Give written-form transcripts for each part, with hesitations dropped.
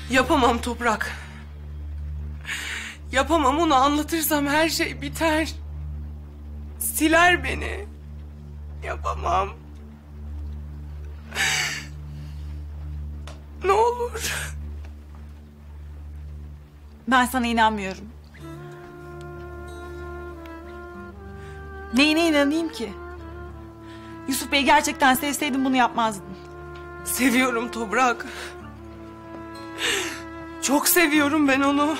Yapamam Toprak. Yapamam, onu anlatırsam her şey biter. Siler beni. Yapamam. Ne olur. Ben sana inanmıyorum. Neyine inanayım ki? Yusuf Bey'i gerçekten sevseydin bunu yapmazdın. Seviyorum Toprak. Çok seviyorum ben onu.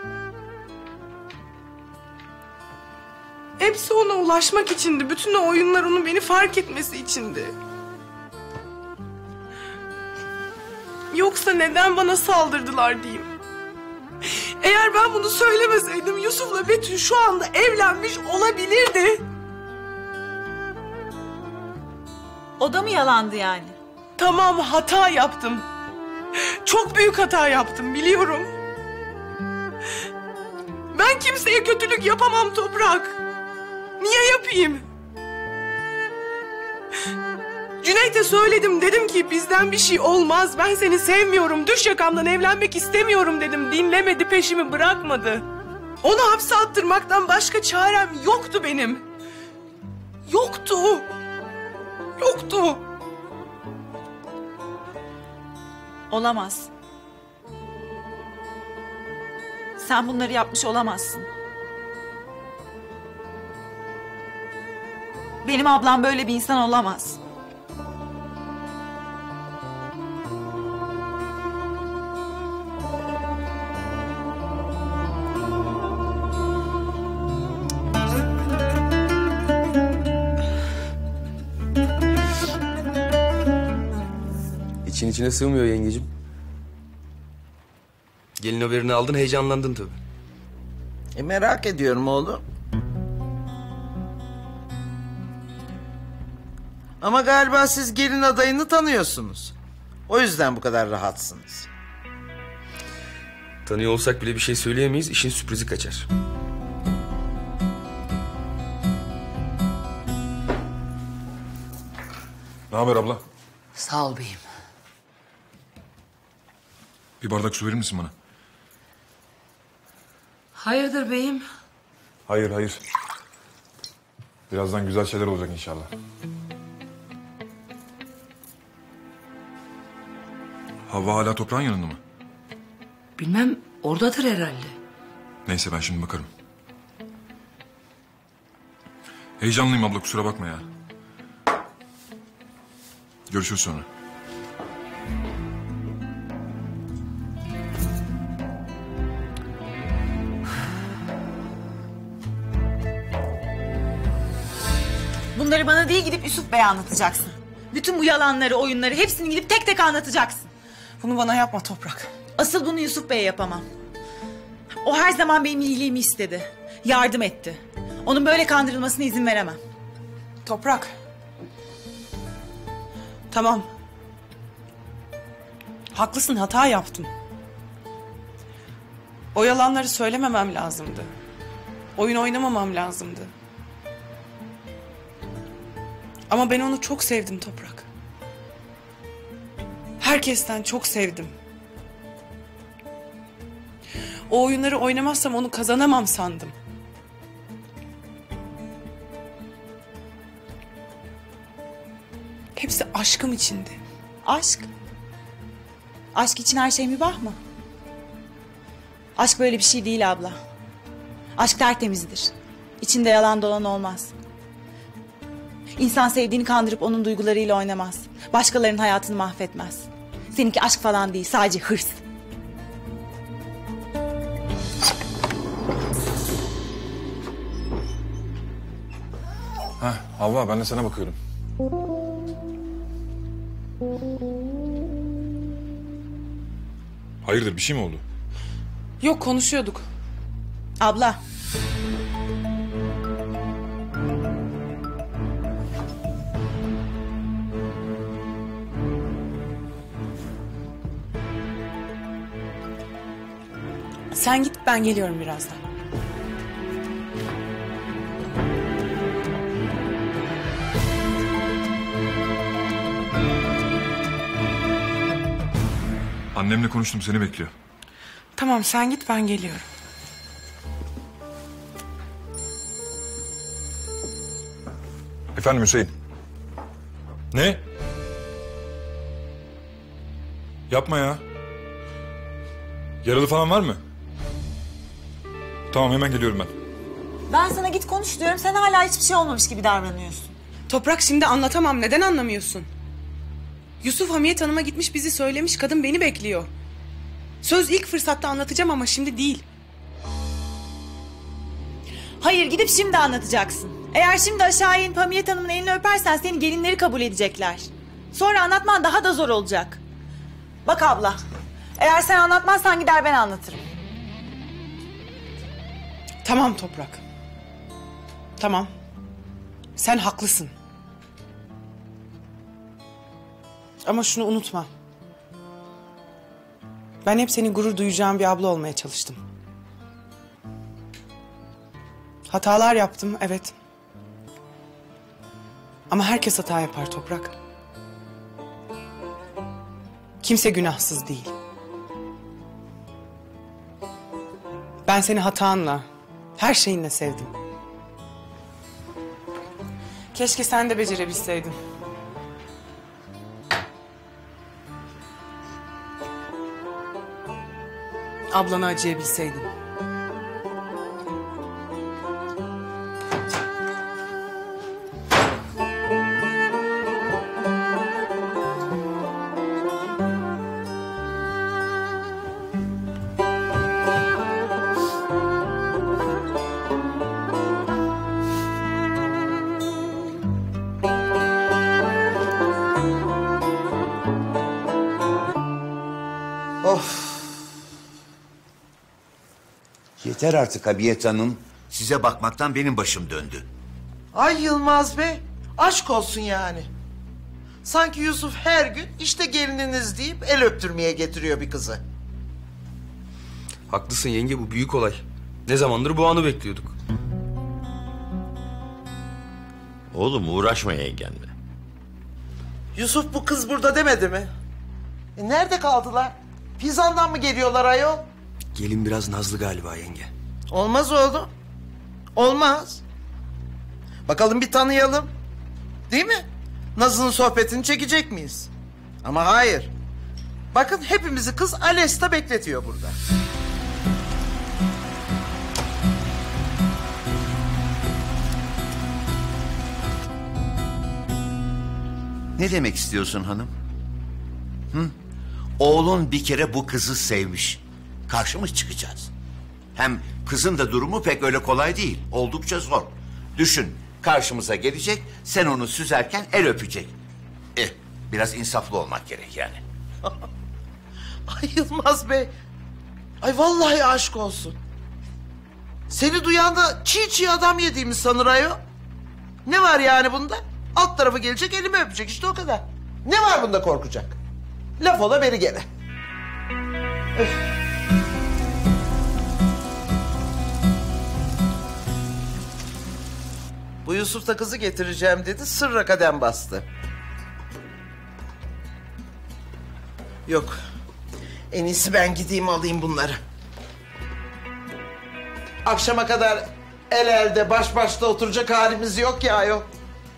Hepsi ona ulaşmak içindi. Bütün o oyunlar onun beni fark etmesi içindi. Yoksa neden bana saldırdılar diyeyim. Eğer ben bunu söylemeseydim Yusuf'la Betül şu anda evlenmiş olabilirdi. O da mı yalandı yani? Tamam, hata yaptım. Çok büyük hata yaptım, biliyorum. Ben kimseye kötülük yapamam Toprak. Niye yapayım? Cüneyt'e söyledim, dedim ki bizden bir şey olmaz. Ben seni sevmiyorum, düş yakamdan, evlenmek istemiyorum dedim. Dinlemedi, peşimi bırakmadı. Onu hapse attırmaktan başka çarem yoktu benim. Yoktu. Yoktu. Olamaz. Sen bunları yapmış olamazsın. Benim ablam böyle bir insan olamaz. İçin içine sığmıyor yengecim. Gelin haberini aldın, heyecanlandın tabii. Merak ediyorum oğlum. Ama galiba siz gelin adayını tanıyorsunuz. O yüzden bu kadar rahatsınız. Tanıyor olsak bile bir şey söyleyemeyiz, işin sürprizi kaçar. Ne haber abla? Sağ ol beyim. Bir bardak su verir misin bana? Hayırdır beyim? Hayır, hayır. Birazdan güzel şeyler olacak inşallah. Havva hala toprağın yanında mı? Bilmem, oradadır herhalde. Neyse, ben şimdi bakarım. Heyecanlıyım abla, kusura bakma ya. Görüşürüz sonra. Bunları bana değil, gidip Yusuf Bey'e anlatacaksın. Bütün bu yalanları, oyunları hepsini gidip tek tek anlatacaksın. Bunu bana yapma Toprak. Asıl bunu Yusuf Bey'e yapamam. O her zaman benim iyiliğimi istedi. Yardım etti. Onun böyle kandırılmasına izin veremem. Toprak. Tamam. Haklısın, hata yaptım. O yalanları söylememem lazımdı. Oyun oynamamam lazımdı. Ama ben onu çok sevdim Toprak. Herkesten çok sevdim. O oyunları oynamazsam onu kazanamam sandım. Hepsi aşkım içindi. Aşk? Aşk için her şey mübah mı? Aşk böyle bir şey değil abla. Aşk tertemizdir. İçinde yalan dolan olmaz. İnsan sevdiğini kandırıp onun duygularıyla oynamaz. Başkalarının hayatını mahvetmez. Seninki aşk falan değil, sadece hırs. Havva, ben de sana bakıyorum. Hayırdır, bir şey mi oldu? Yok, konuşuyorduk. Abla. Sen git, ben geliyorum birazdan. Annemle konuştum, seni bekliyor. Tamam sen git ben geliyorum. Efendim Hüseyin. Ne? Yapma ya. Yaralı falan var mı? Tamam, hemen geliyorum ben. Ben sana git konuş diyorum. Sen hala hiçbir şey olmamış gibi davranıyorsun. Toprak şimdi anlatamam. Neden anlamıyorsun? Yusuf Hamiyet Hanım'a gitmiş bizi söylemiş. Kadın beni bekliyor. Söz ilk fırsatta anlatacağım ama şimdi değil. Hayır, gidip şimdi anlatacaksın. Eğer şimdi aşağı inip Hamiyet Hanım'ın elini öpersen seni gelinleri kabul edecekler. Sonra anlatman daha da zor olacak. Bak abla, eğer sen anlatmazsan gider ben anlatırım. Tamam Toprak. Tamam. Sen haklısın. Ama şunu unutma. Ben hep senin gurur duyacağın bir abla olmaya çalıştım. Hatalar yaptım, evet. Ama herkes hata yapar Toprak. Kimse günahsız değil. Ben seni hatanla, her şeyinle sevdim. Keşke sen de becerebilseydin. Ablana acıyabilseydin. Of. Yeter artık Hamiyet Hanım. Size bakmaktan benim başım döndü. Ay Yılmaz Bey, aşk olsun yani. Sanki Yusuf her gün işte gelininiz deyip el öptürmeye getiriyor bir kızı. Haklısın yenge, bu büyük olay. Ne zamandır bu anı bekliyorduk. Oğlum uğraşma yengenle. Yusuf bu kız burada demedi mi? Nerede kaldılar? Fizan'dan mı geliyorlar ayol? Gelin biraz nazlı galiba yenge. Olmaz oğlum. Olmaz. Bakalım bir tanıyalım. Değil mi? Nazlı'nın sohbetini çekecek miyiz? Ama hayır. Bakın hepimizi kız Alesta bekletiyor burada. Ne demek istiyorsun hanım? Hı? Oğlun bir kere bu kızı sevmiş. Karşı mı çıkacağız? Hem kızın da durumu pek öyle kolay değil. Oldukça zor. Düşün, karşımıza gelecek, sen onu süzerken el öpecek. Biraz insaflı olmak gerek yani. Ay Yılmaz Bey. Ay vallahi aşk olsun. Seni duyan da çiğ çiğ adam yediğimiz sanır ayol. Ne var yani bunda? Alt tarafı gelecek elimi öpecek işte o kadar. Ne var bunda korkacak? Laf ola beri gene. Öf. Bu Yusuf da kızı getireceğim dedi, sırra kadem bastı. Yok, en iyisi ben gideyim alayım bunları. Akşama kadar el elde baş başta oturacak halimiz yok ya yok.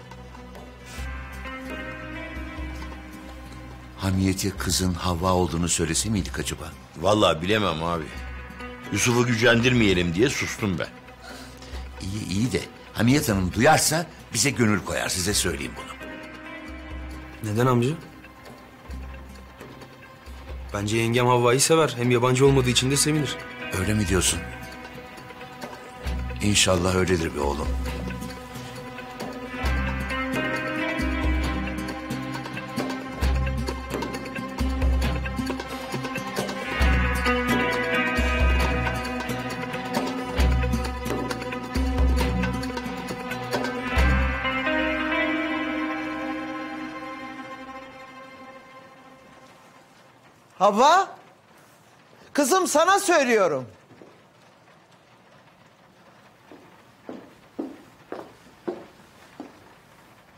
Hamiyet'e kızın Havva olduğunu söylese miydik acaba? Vallahi bilemem abi. Yusuf'u gücendirmeyelim diye sustum ben. İyi de Hamiyet Hanım duyarsa bize gönül koyar, size söyleyeyim bunu. Neden amca? Bence yengem Havva'yı sever. Hem yabancı olmadığı için de sevinir. Öyle mi diyorsun? İnşallah öyledir be oğlum. Havva, kızım sana söylüyorum.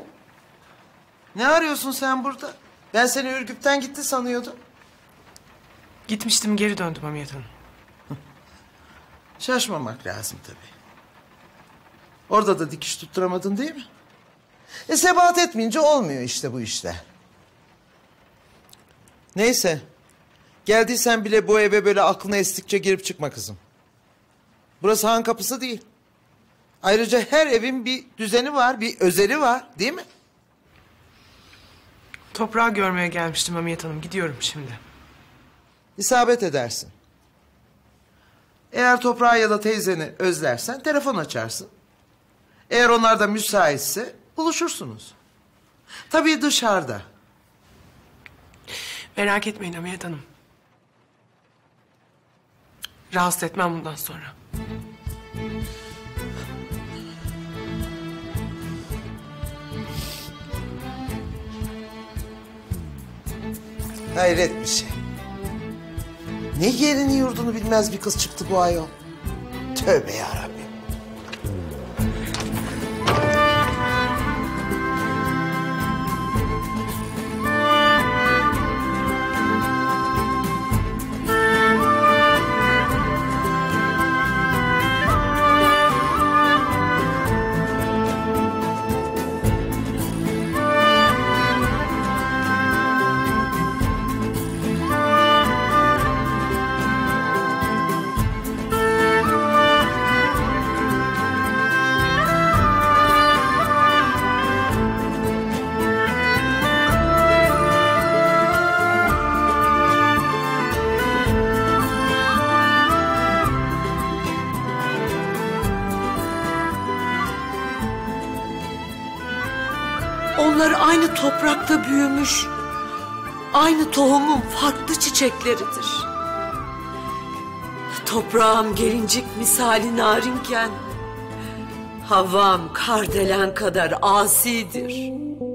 Ne arıyorsun sen burada? Ben seni Ürgüp'ten gitti sanıyordum. Gitmiştim, geri döndüm Hamiyet Hanım. Şaşmamak lazım tabii. Orada da dikiş tutturamadın değil mi? Sebat etmeyince olmuyor işte bu işler. Neyse. Geldiysen bile bu eve böyle aklına estikçe girip çıkma kızım. Burası han kapısı değil. Ayrıca her evin bir düzeni var, bir özeli var, değil mi? Toprağı görmeye gelmiştim Hamiyet Hanım. Gidiyorum şimdi. İsabet edersin. Eğer toprağı ya da teyzeni özlersen telefon açarsın. Eğer onlar da müsaitse buluşursunuz. Tabii dışarıda. Merak etmeyin Hamiyet Hanım. Rahatsız etmem bundan sonra. Hayret bir şey. Ne yerini yurdunu bilmez bir kız çıktı bu ayol. Tövbe yarabbim. Onlar aynı toprakta büyümüş, aynı tohumun farklı çiçekleridir. Toprağım gelincik misali narinken, havam kardelen kadar asidir.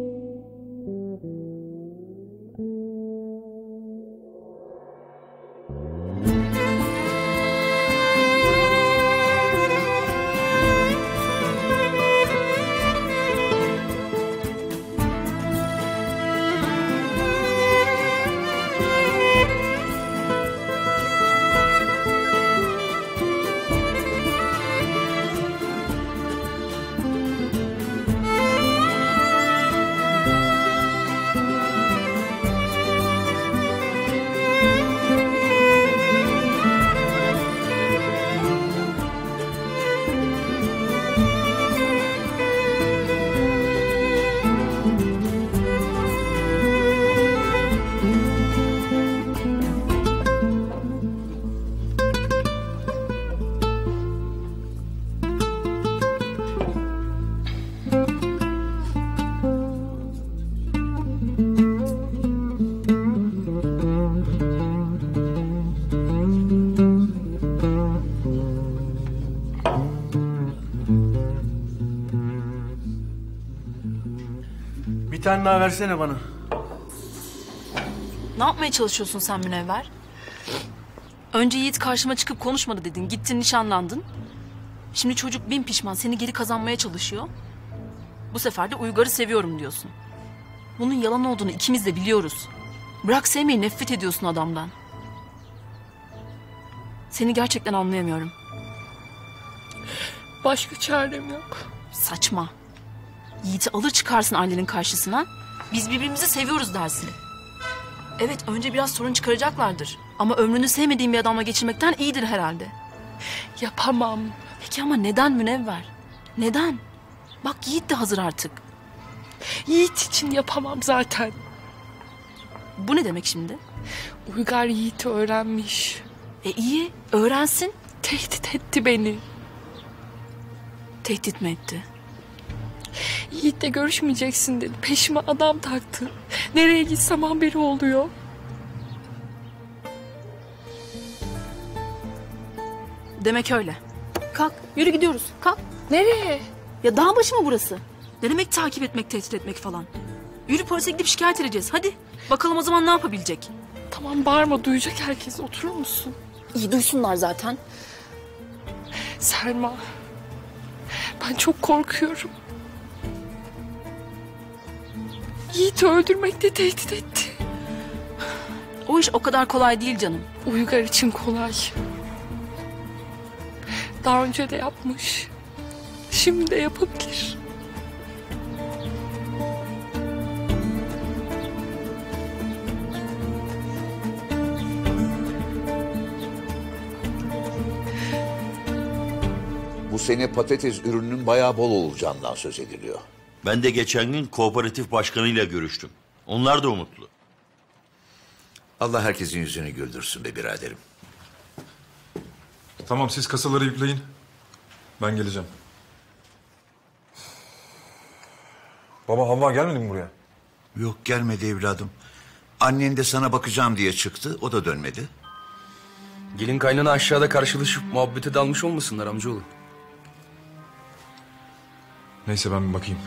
Bir tane daha versene bana. Ne yapmaya çalışıyorsun sen Münevver? Önce Yiğit karşıma çıkıp konuşmadı dedin. Gittin nişanlandın. Şimdi çocuk bin pişman seni geri kazanmaya çalışıyor. Bu sefer de Uygar'ı seviyorum diyorsun. Bunun yalan olduğunu ikimiz de biliyoruz. Bırak sevmeyi, nefret ediyorsun adamdan. Seni gerçekten anlayamıyorum. Başka çarem yok. Saçma. Yiğit'i alır çıkarsın ailenin karşısına. Biz birbirimizi seviyoruz dersin. Evet, önce biraz sorun çıkaracaklardır. Ama ömrünü sevmediğin bir adamla geçirmekten iyidir herhalde. Yapamam. Peki ama neden Münevver? Neden? Bak Yiğit de hazır artık. Yiğit için yapamam zaten. Bu ne demek şimdi? Uygar Yiğit'i öğrenmiş. İyi, öğrensin. Tehdit etti beni. Tehdit mi etti? Yiğit'le görüşmeyeceksin dedi. Peşime adam taktı. Nereye gitsem haberi oluyor. Demek öyle. Kalk, yürü gidiyoruz. Kalk. Nereye? Ya dağ başı mı burası? Ne demek takip etmek, tehdit etmek falan? Yürü polise gidip şikayet edeceğiz. Hadi. Bakalım o zaman ne yapabilecek? Tamam bağırma, duyacak herkes. Oturur musun? İyi duysunlar zaten. Selma. Ben çok korkuyorum. Yiğit'i öldürmekle tehdit etti. O iş o kadar kolay değil canım. Uygar için kolay. Daha önce de yapmış. Şimdi de yapabilir. Bu sene patates ürününün bayağı bol olacağından söz ediliyor. Ben de geçen gün kooperatif başkanıyla görüştüm. Onlar da umutlu. Allah herkesin yüzünü güldürsün be biraderim. Tamam, siz kasaları yükleyin. Ben geleceğim. Baba, Havva gelmedi mi buraya? Yok, gelmedi evladım. Annen de sana bakacağım diye çıktı, o da dönmedi. Gelin kaynana aşağıda karşılaşıp muhabbete dalmış olmasınlar amcaoğlu. Neyse, ben bir bakayım.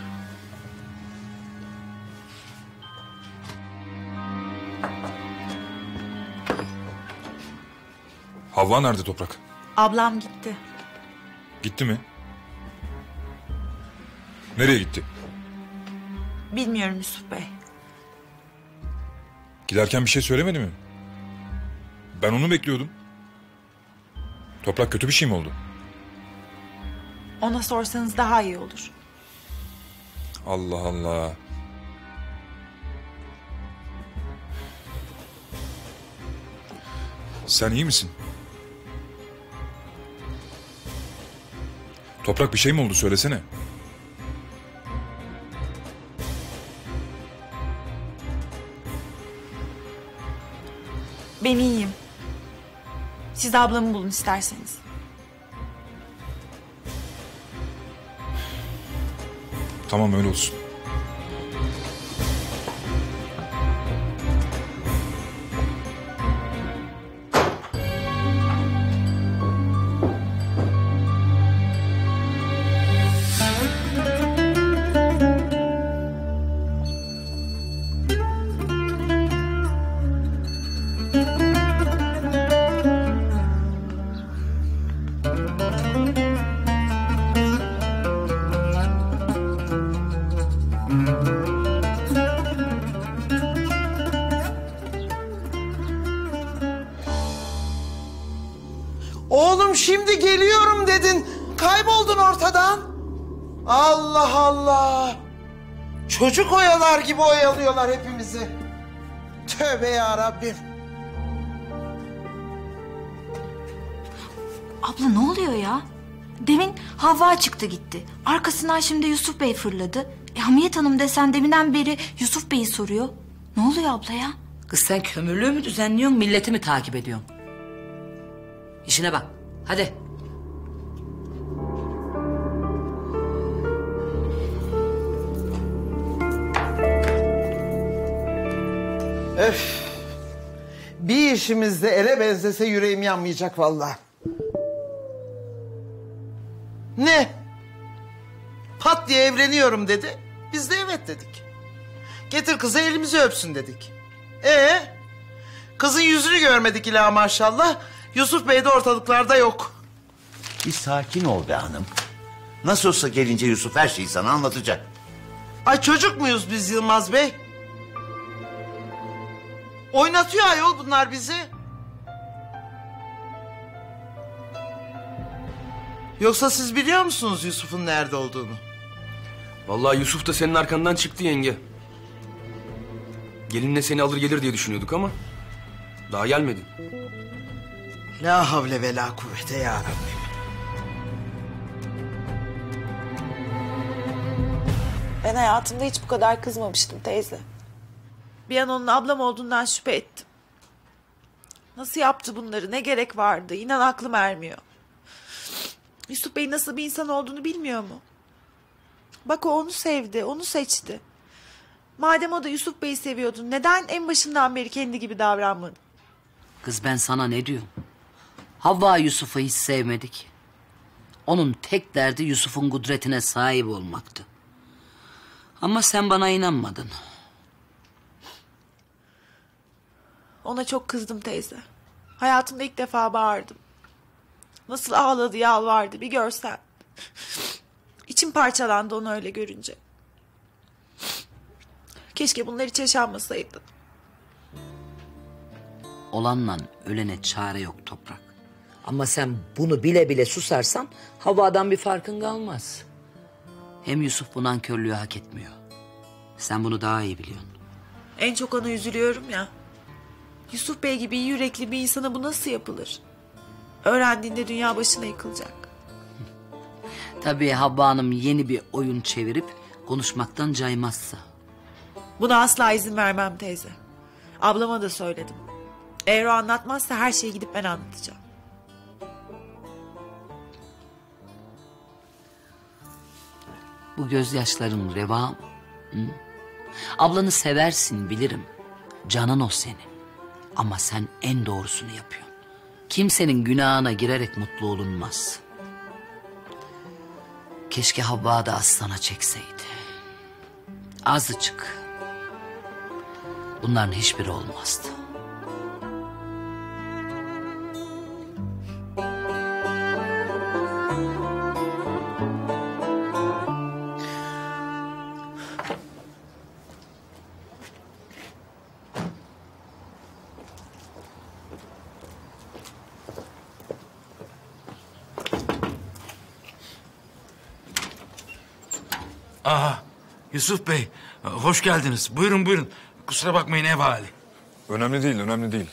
Havva nerede Toprak? Ablam gitti. Gitti mi? Nereye gitti? Bilmiyorum Yusuf Bey. Giderken bir şey söylemedi mi? Ben onu bekliyordum. Toprak, kötü bir şey mi oldu? Ona sorsanız daha iyi olur. Allah Allah. Sen iyi misin? Toprak, bir şey mi oldu, söylesene. Ben iyiyim. Siz ablamı bulun isterseniz. Tamam, öyle olsun. Oğlum şimdi geliyorum dedin. Kayboldun ortadan. Allah Allah. Çocuk oyalar gibi oyalıyorlar hepimizi. Tövbe ya Rabbim. Abla ne oluyor ya? Demin Havva çıktı gitti. Arkasından şimdi Yusuf Bey fırladı. Hamiyet Hanım desen deminden beri Yusuf Bey'i soruyor. Ne oluyor abla ya? Kız sen kömürlüğü mü düzenliyorsun, milleti mi takip ediyorsun? İşine bak, hadi. Öf. Bir işimizde ele benzese yüreğim yanmayacak vallahi. Ne? Pat diye evleniyorum dedi. Biz de evet dedik. Getir kızı elimizi öpsün dedik. Kızın yüzünü görmedik ila maşallah. Yusuf Bey de ortalıklarda yok. Bir sakin ol be hanım. Nasıl olsa gelince Yusuf her şeyi sana anlatacak. Ay çocuk muyuz biz Yılmaz Bey? Oynatıyor ayol bunlar bizi. Yoksa siz biliyor musunuz Yusuf'un nerede olduğunu? Vallahi Yusuf da senin arkandan çıktı yenge. Gelinle seni alır gelir diye düşünüyorduk ama daha gelmedi. La havle ve la kuvvete ya Rabbim. Ben hayatımda hiç bu kadar kızmamıştım teyze. Bir an onun ablam olduğundan şüphe ettim. Nasıl yaptı bunları? Ne gerek vardı? İnan aklım ermiyor. Yusuf Bey nasıl bir insan olduğunu bilmiyor mu? Bak o onu sevdi, onu seçti. Madem o da Yusuf Bey'i seviyordu, neden en başından beri kendi gibi davranmadı? Kız ben sana ne diyorum? Havva Yusuf'u hiç sevmedik. Onun tek derdi Yusuf'un kudretine sahip olmaktı. Ama sen bana inanmadın. Ona çok kızdım teyze. Hayatımda ilk defa bağırdım. Nasıl ağladı, yalvardı bir görsen. İçim parçalandı onu öyle görünce. Keşke bunlar hiç yaşanmasaydı. Olanla ölene çare yok Toprak. Ama sen bunu bile bile susarsan Havva'dan bir farkın kalmaz. Hem Yusuf bu nankörlüğü hak etmiyor. Sen bunu daha iyi biliyorsun. En çok ona üzülüyorum ya. Yusuf Bey gibi iyi yürekli bir insana bu nasıl yapılır? Öğrendiğinde dünya başına yıkılacak. Tabii Havva Hanım yeni bir oyun çevirip konuşmaktan caymazsa. Buna asla izin vermem teyze. Ablama da söyledim. Eğer o anlatmazsa her şeyi gidip ben anlatacağım. Bu gözyaşların reva mı? Hı? Ablanı seversin bilirim. Canın o senin. Ama sen en doğrusunu yapıyorsun. Kimsenin günahına girerek mutlu olunmaz. Keşke Havva da aslana çekseydi. Azıcık. Bunların hiçbiri olmazdı. Aha, Yusuf Bey, hoş geldiniz. Buyurun buyurun. Kusura bakmayın ev hali. Önemli değil, önemli değil.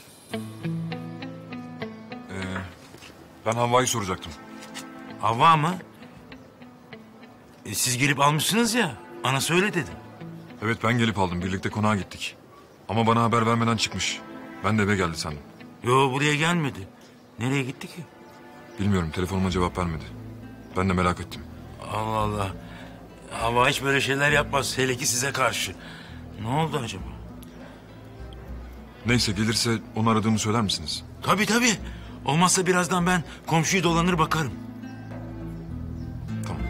Ben Havva'yı soracaktım. Havva mı? Siz gelip almışsınız ya, anası öyle dedi. Evet, ben gelip aldım. Birlikte konağa gittik. Ama bana haber vermeden çıkmış. Ben de eve geldi sandım. Yo, buraya gelmedi. Nereye gitti ki? Bilmiyorum, telefonuma cevap vermedi. Ben de merak ettim. Allah Allah. Havva hiç böyle şeyler yapmaz, hele ki size karşı. Ne oldu acaba? Neyse, gelirse onu aradığımı söyler misiniz? Tabii tabii. Olmazsa birazdan ben komşuyu dolanır bakarım. Tamam.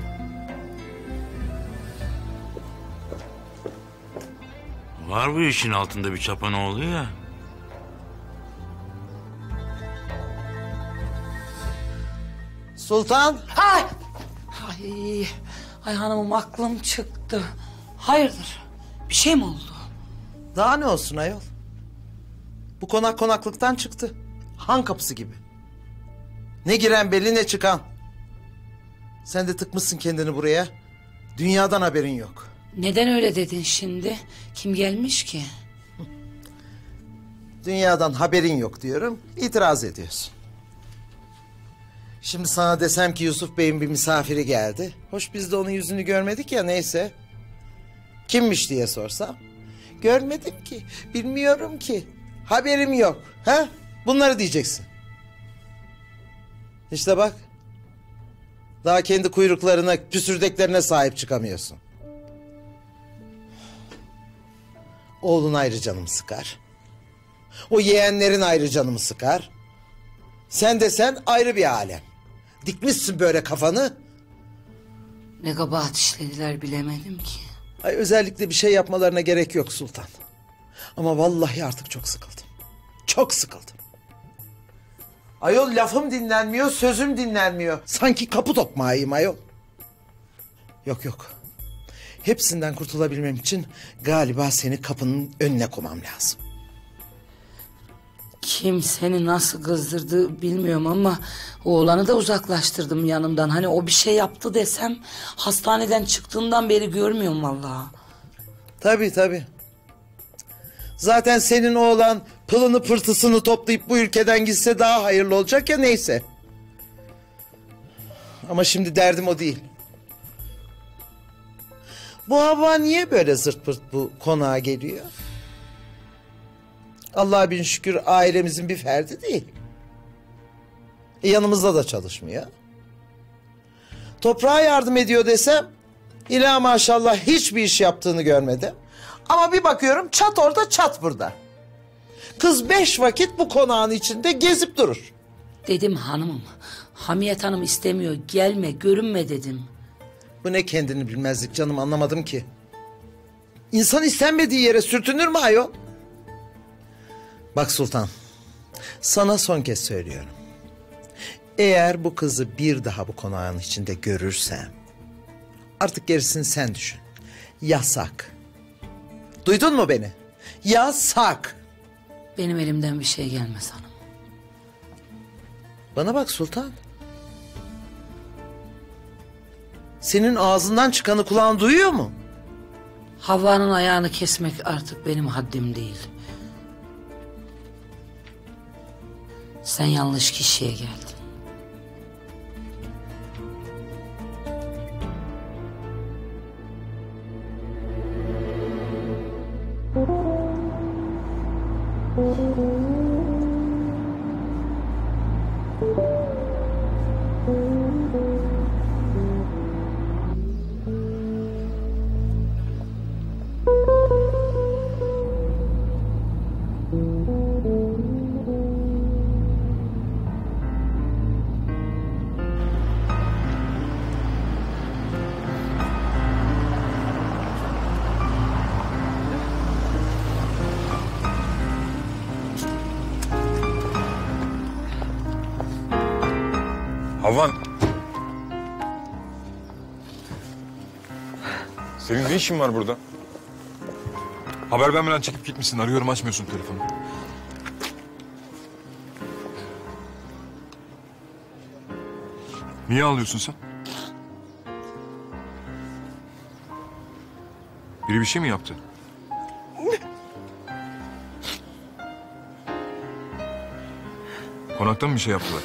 Var bu işin altında bir çapanoğlu ya. Sultan. Ay hanımım aklım çıktı. Hayırdır? Bir şey mi oldu? Daha ne olsun ayol? Bu konak konaklıktan çıktı. Han kapısı gibi. Ne giren belli ne çıkan. Sen de tıkmışsın kendini buraya. Dünyadan haberin yok. Neden öyle dedin şimdi? Kim gelmiş ki? Dünyadan haberin yok diyorum. İtiraz ediyorsun. Şimdi sana desem ki Yusuf Bey'in bir misafiri geldi. Hoş biz de onun yüzünü görmedik ya, neyse. Kimmiş diye sorsam. Görmedim ki, bilmiyorum ki. Haberim yok. Ha? Bunları diyeceksin. İşte bak. Daha kendi kuyruklarına, püsürdeklerine sahip çıkamıyorsun. Oğlun ayrı canımı sıkar. O yeğenlerin ayrı canımı sıkar. Sen de sen ayrı bir alem. Dikmişsin böyle kafanı. Ne kabahat işlediler bilemedim ki. Ay, özellikle bir şey yapmalarına gerek yok Sultan. Ama vallahi artık çok sıkıldım. Çok sıkıldım. Ayol lafım dinlenmiyor, sözüm dinlenmiyor. Sanki kapı tokmağıyım ayol. Yok yok. Hepsinden kurtulabilmem için galiba seni kapının önüne koymam lazım. Kim seni nasıl kızdırdı bilmiyorum ama oğlanı da uzaklaştırdım yanımdan. Hani o bir şey yaptı desem hastaneden çıktığından beri görmüyorum vallahi. Tabii tabii. Zaten senin oğlan pılını pırtısını toplayıp bu ülkeden gitse daha hayırlı olacak ya, neyse. Ama şimdi derdim o değil. Bu Havva niye böyle zırt pırt bu konağa geliyor? Allah'a bin şükür ailemizin bir ferdi değil. Yanımızda da çalışmıyor. Toprağa yardım ediyor desem, İlahi maşallah hiçbir iş yaptığını görmedim. Ama bir bakıyorum çat orada çat burada. Kız 5 vakit bu konağın içinde gezip durur. Dedim hanımım, Hamiyet Hanım istemiyor, gelme görünme dedim. Bu ne kendini bilmezlik canım, anlamadım ki. İnsan istenmediği yere sürtünür mü ayol? Bak Sultan, sana son kez söylüyorum. Eğer bu kızı bir daha bu konağın içinde görürsem, artık gerisini sen düşün. Yasak. Duydun mu beni? Yasak. Benim elimden bir şey gelmez hanım. Bana bak Sultan. Senin ağzından çıkanı kulağın duyuyor mu? Havva'nın ayağını kesmek artık benim haddim değil. Sen yanlış kişiye geldin. Havan. Senin ne işin var burada? Haber vermeden çekip gitmişsin. Arıyorum, açmıyorsun telefonu. Niye ağlıyorsun sen? Biri bir şey mi yaptı? Konakta mı bir şey yaptılar?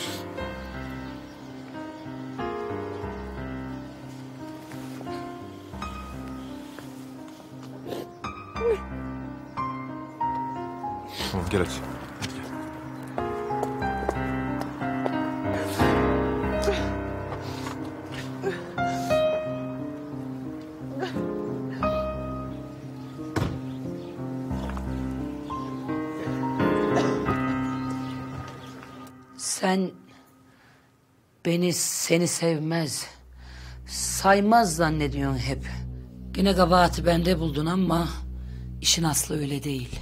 Tamam, gel hadi. Hadi gel. Sen seni sevmez, saymaz zannediyorsun hep. Yine kabahati bende buldun ama işin aslı öyle değil.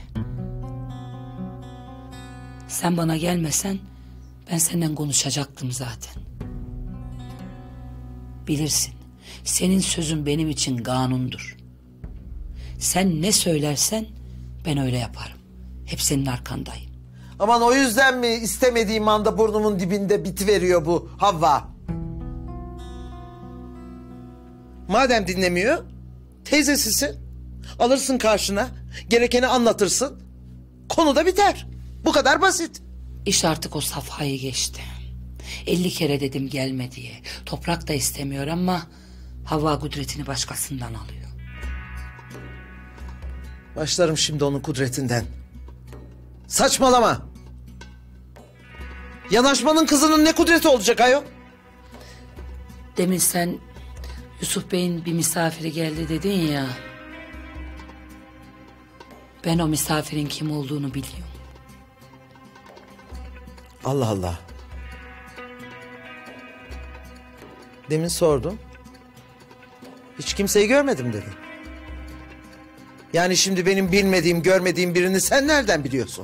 Sen bana gelmesen ben senden konuşacaktım zaten. Bilirsin, senin sözün benim için kanundur. Sen ne söylersen ben öyle yaparım. Hep senin arkandayım. Aman o yüzden mi istemediğim anda burnumun dibinde bitiveriyor bu Havva? Madem dinlemiyor, teyzesisin. Alırsın karşına, gerekeni anlatırsın. Konu da biter. Bu kadar basit. İş artık o safhayı geçti. 50 kere dedim gelme diye. Toprak da istemiyor ama Havva kudretini başkasından alıyor. Başlarım şimdi onun kudretinden. Saçmalama. Yanaşmanın kızının ne kudreti olacak ayol? Demin sen Yusuf Bey'in bir misafiri geldi dedin ya. Ben o misafirin kim olduğunu biliyorum. Allah Allah. Demin sordum. Hiç kimseyi görmedim dedi. Yani şimdi benim bilmediğim, görmediğim birini sen nereden biliyorsun?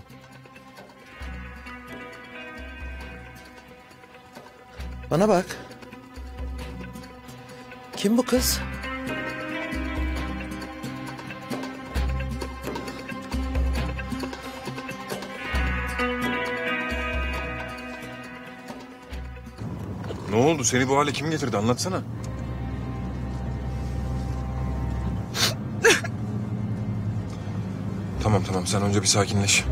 Bana bak. Kim bu kız? Ne oldu? Seni bu hale kim getirdi? Anlatsana. Tamam, sen önce bir sakinleş.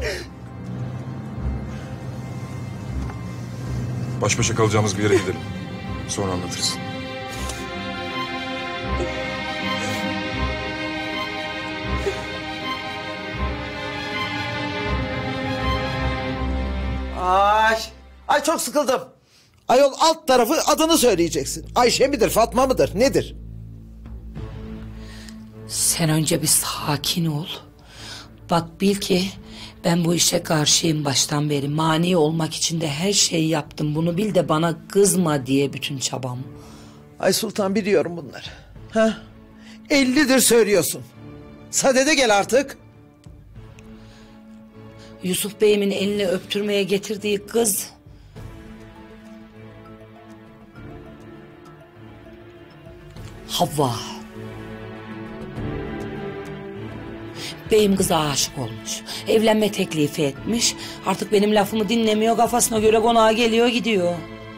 Baş başa kalacağımız bir yere gidelim. Sonra anlatırız. Ay çok sıkıldım. Ayol alt tarafı adını söyleyeceksin. Ayşe midir, Fatma mıdır, nedir? Sen önce bir sakin ol. Bak bil ki ben bu işe karşıyım baştan beri. Mani olmak için de her şeyi yaptım. Bunu bil de bana kızma diye bütün çabam. Ay Sultan biliyorum bunları. Ha? 50'dir söylüyorsun. Sadede gel artık. Yusuf Bey'imin elini öptürmeye getirdiği kız... Havva. Beyim kıza aşık olmuş. Evlenme teklifi etmiş. Artık benim lafımı dinlemiyor. Kafasına göre konağa geliyor gidiyor.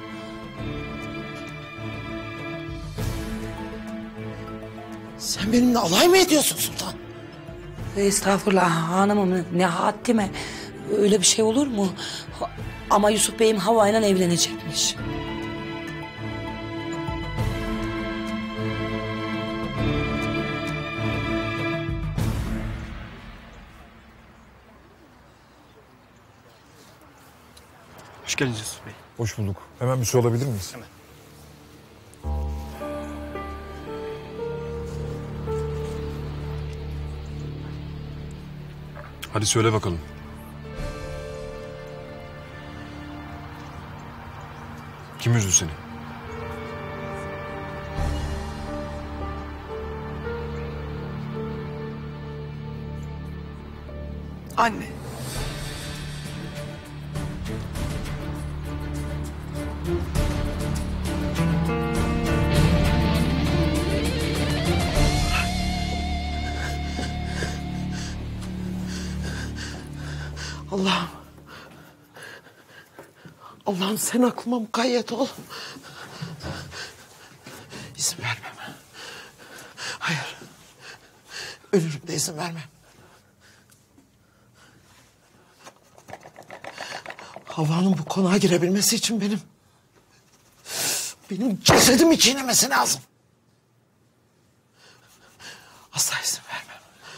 Sen benimle alay mı ediyorsun Sultan? Estağfurullah hanımım, ne haddime. Öyle bir şey olur mu? Ama Yusuf Bey'im Havva'yla evlenecekmiş. Hoş geldiniz Yusuf Bey. Hoş bulduk. Hemen bir su alabilir miyiz? Hemen. Hadi söyle bakalım. Kim üzdü seni? Anne. Allah'ım. Allah'ım sen aklıma mukayyet ol. İzin vermem. Hayır. Ölürüm de izin vermem. Havva'nın bu konağa girebilmesi için benim cesedimi çiğnemesi lazım. Asla izin vermem.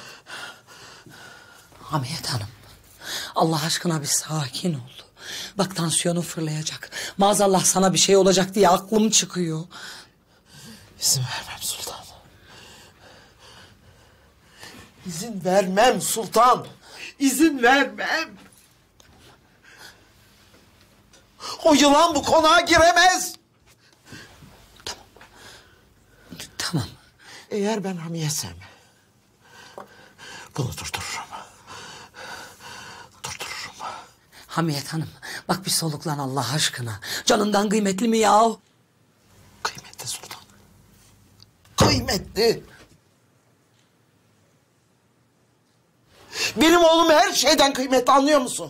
Hamiyet Hanım, Allah aşkına bir sakin ol. Bak tansiyonun fırlayacak. Maazallah sana bir şey olacak diye aklım çıkıyor. İzin vermem Sultan. İzin vermem Sultan. İzin vermem. O yılan bu konağa giremez. Tamam. Eğer ben Hamiyetsem bunu durdururum. Hamiyet Hanım, bak bir soluklan Allah aşkına. Canından kıymetli mi yahu? Kıymetli Sultan. Kıymetli. Benim oğlum her şeyden kıymetli, anlıyor musun?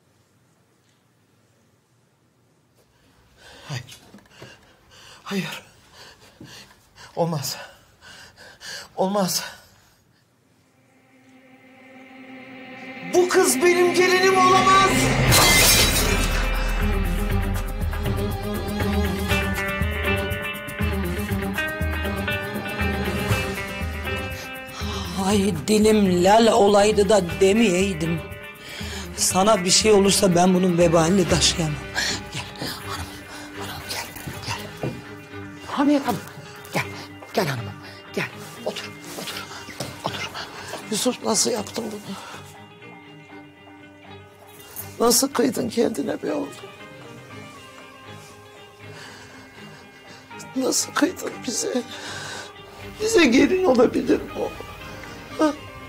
Hayır. Hayır. Olmaz. Olmaz. Bu kız benim gelinim olamaz. Ay dilim lal olaydı da demeyeydim. Sana bir şey olursa ben bunun vebalini taşıyamam. Gel hanım, gel. Hamiyet Hanım, gel hanımım, gel. Otur. Yusuf, nasıl yaptın bunu? Nasıl kıydın kendine be oğlum? Nasıl kıydın bize? Bize gelin olabilir mi oğlum? Ha?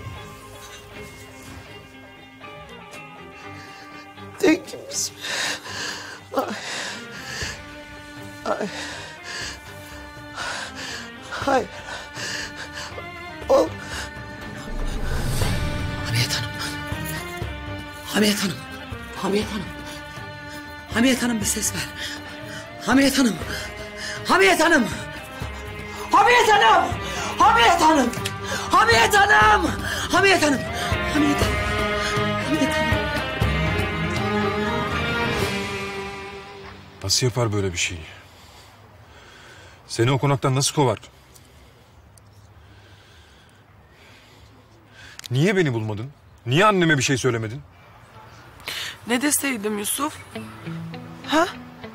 Tekimiz mi? Ay. Hayır. Ol. Hamiyet Hanım bir ses ver. Hamiyet Hanım. Nasıl yapar böyle bir şeyi? Seni o konaktan nasıl kovar? Niye beni bulmadın? Niye anneme bir şey söylemedin? Ne deseydim Yusuf? Ha?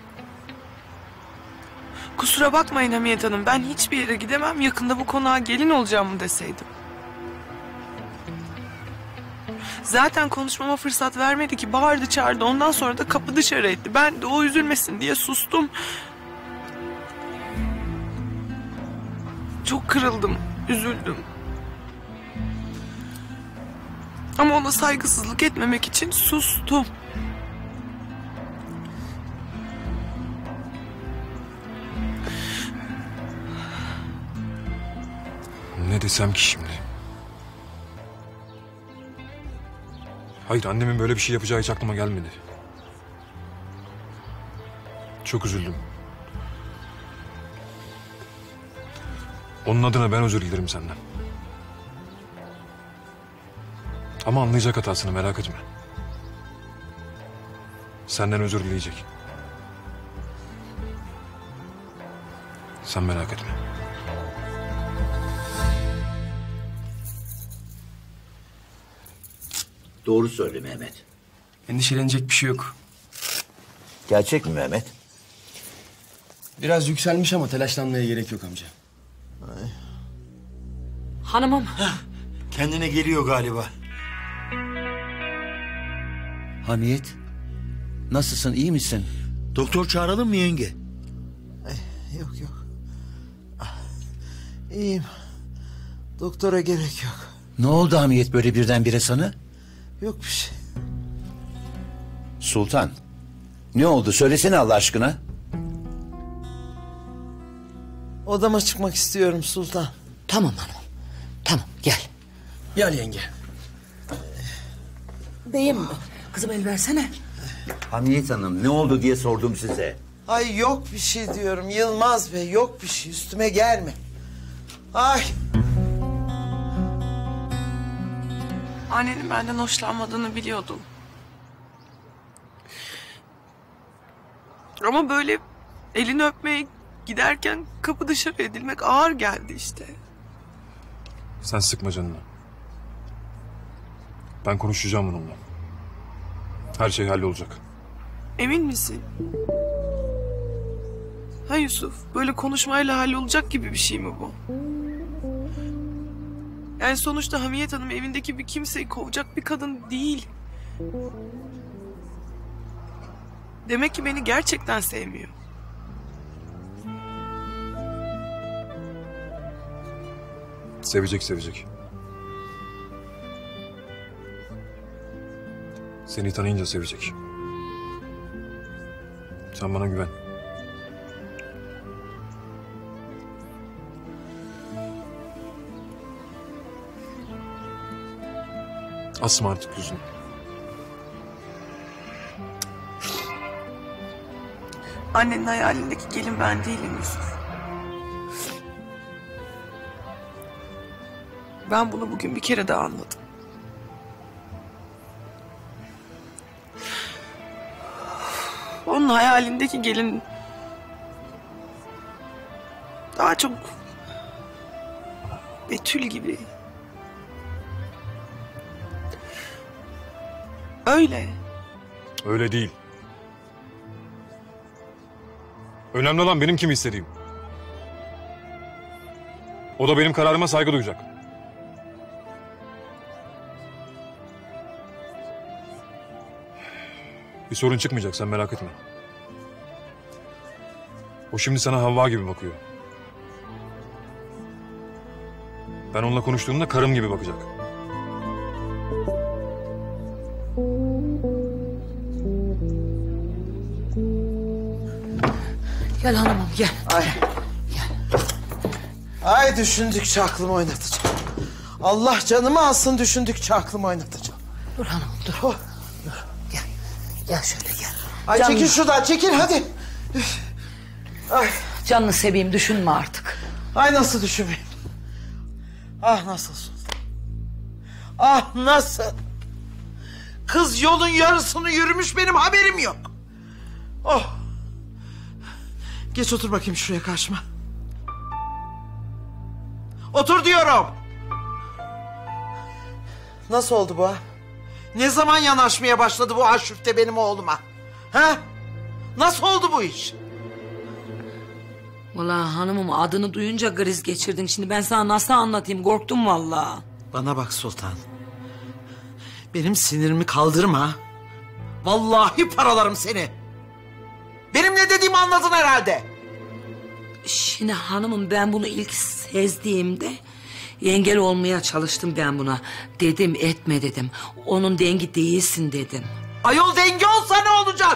Kusura bakmayın Hamiyet Hanım. Ben hiçbir yere gidemem. Yakında bu konağa gelin olacağım mı deseydim. Zaten konuşmama fırsat vermedi ki. Bağırdı çağırdı. Ondan sonra da kapı dışarı etti. Ben de o üzülmesin diye sustum. Çok kırıldım. Üzüldüm. Ama ona saygısızlık etmemek için sustum. Ne desem ki şimdi? Hayır, annemin böyle bir şey yapacağı hiç aklıma gelmedi. Çok üzüldüm. Onun adına ben özür dilerim senden. Ama anlayacak hatasını, merak etme. Senden özür dileyecek. Sen merak etme. Doğru söyle Mehmet. Endişelenecek bir şey yok. Gerçek mi Mehmet? Biraz yükselmiş ama telaşlanmaya gerek yok amca. Hanımım. Kendine geliyor galiba. Hamiyet, nasılsın, iyi misin? Doktor çağıralım mı yenge? Yok yok. İyiyim. Doktora gerek yok. Ne oldu Hamiyet böyle birdenbire sana? Yok bir şey. Sultan, ne oldu söylesene Allah aşkına. Odama çıkmak istiyorum Sultan. Tamam hanım. Tamam gel. Gel yenge. Beyim kızım el versene. Hamiyet Hanım ne oldu diye sordum size. Ay yok bir şey diyorum Yılmaz Bey, yok bir şey, üstüme gelme. Ay. Annenin benden hoşlanmadığını biliyordum. Ama böyle elini öpmeye giderken kapı dışarı edilmek ağır geldi işte. Sen sıkma canını. Ben konuşacağım onunla. Her şey hallolacak. Emin misin? Ha Yusuf, böyle konuşmayla hallolacak gibi bir şey mi bu? Yani sonuçta Hamiyet Hanım evindeki bir kimseyi kovacak bir kadın değil. Demek ki beni gerçekten sevmiyor. Sevecek, sevecek. Seni tanıyınca sevecek. Sen bana güven. Asma artık yüzünü. Annenin hayalindeki gelin ben değilim Yusuf. Ben bunu bugün bir kere daha anladım. Onun hayalindeki gelin daha çok Betül gibi. Öyle. Öyle değil. Önemli olan benim kim istediğim. O da benim kararıma saygı duyacak. Bir sorun çıkmayacak, sen merak etme. O şimdi sana Havva gibi bakıyor. Ben onunla konuştuğumda karım gibi bakacak. Gel hanımım gel. Ay. Ay düşündükçe aklımı oynatacağım. Allah canımı alsın, düşündükçe aklımı oynatacağım. Dur hanımım dur. Oh. Gel. Gel şöyle gel. Ay Canım. çekil şuradan, çekil hadi. Ay. Canını seveyim, düşünme artık. Ay nasıl düşünmeyeyim? Ah nasıl Sultan? Ah nasıl? Kız yolun yarısını yürümüş, benim haberim yok. Oh. Geç otur bakayım şuraya karşıma. Otur diyorum. Nasıl oldu bu ha? Ne zaman yanaşmaya başladı bu aşüfte benim oğluma? Ha? Nasıl oldu bu iş? Vallahi hanımım adını duyunca kriz geçirdin. Şimdi ben sana nasıl anlatayım? Korktum vallahi. Bana bak Sultan. Benim sinirimi kaldırma. Vallahi paralarım seni. Benim ne dediğimi anladın herhalde. Şimdi hanımım ben bunu ilk sezdiğimde engel olmaya çalıştım ben buna. Dedim etme dedim. Onun dengi değilsin dedim. Ayol dengi olsa ne olacak?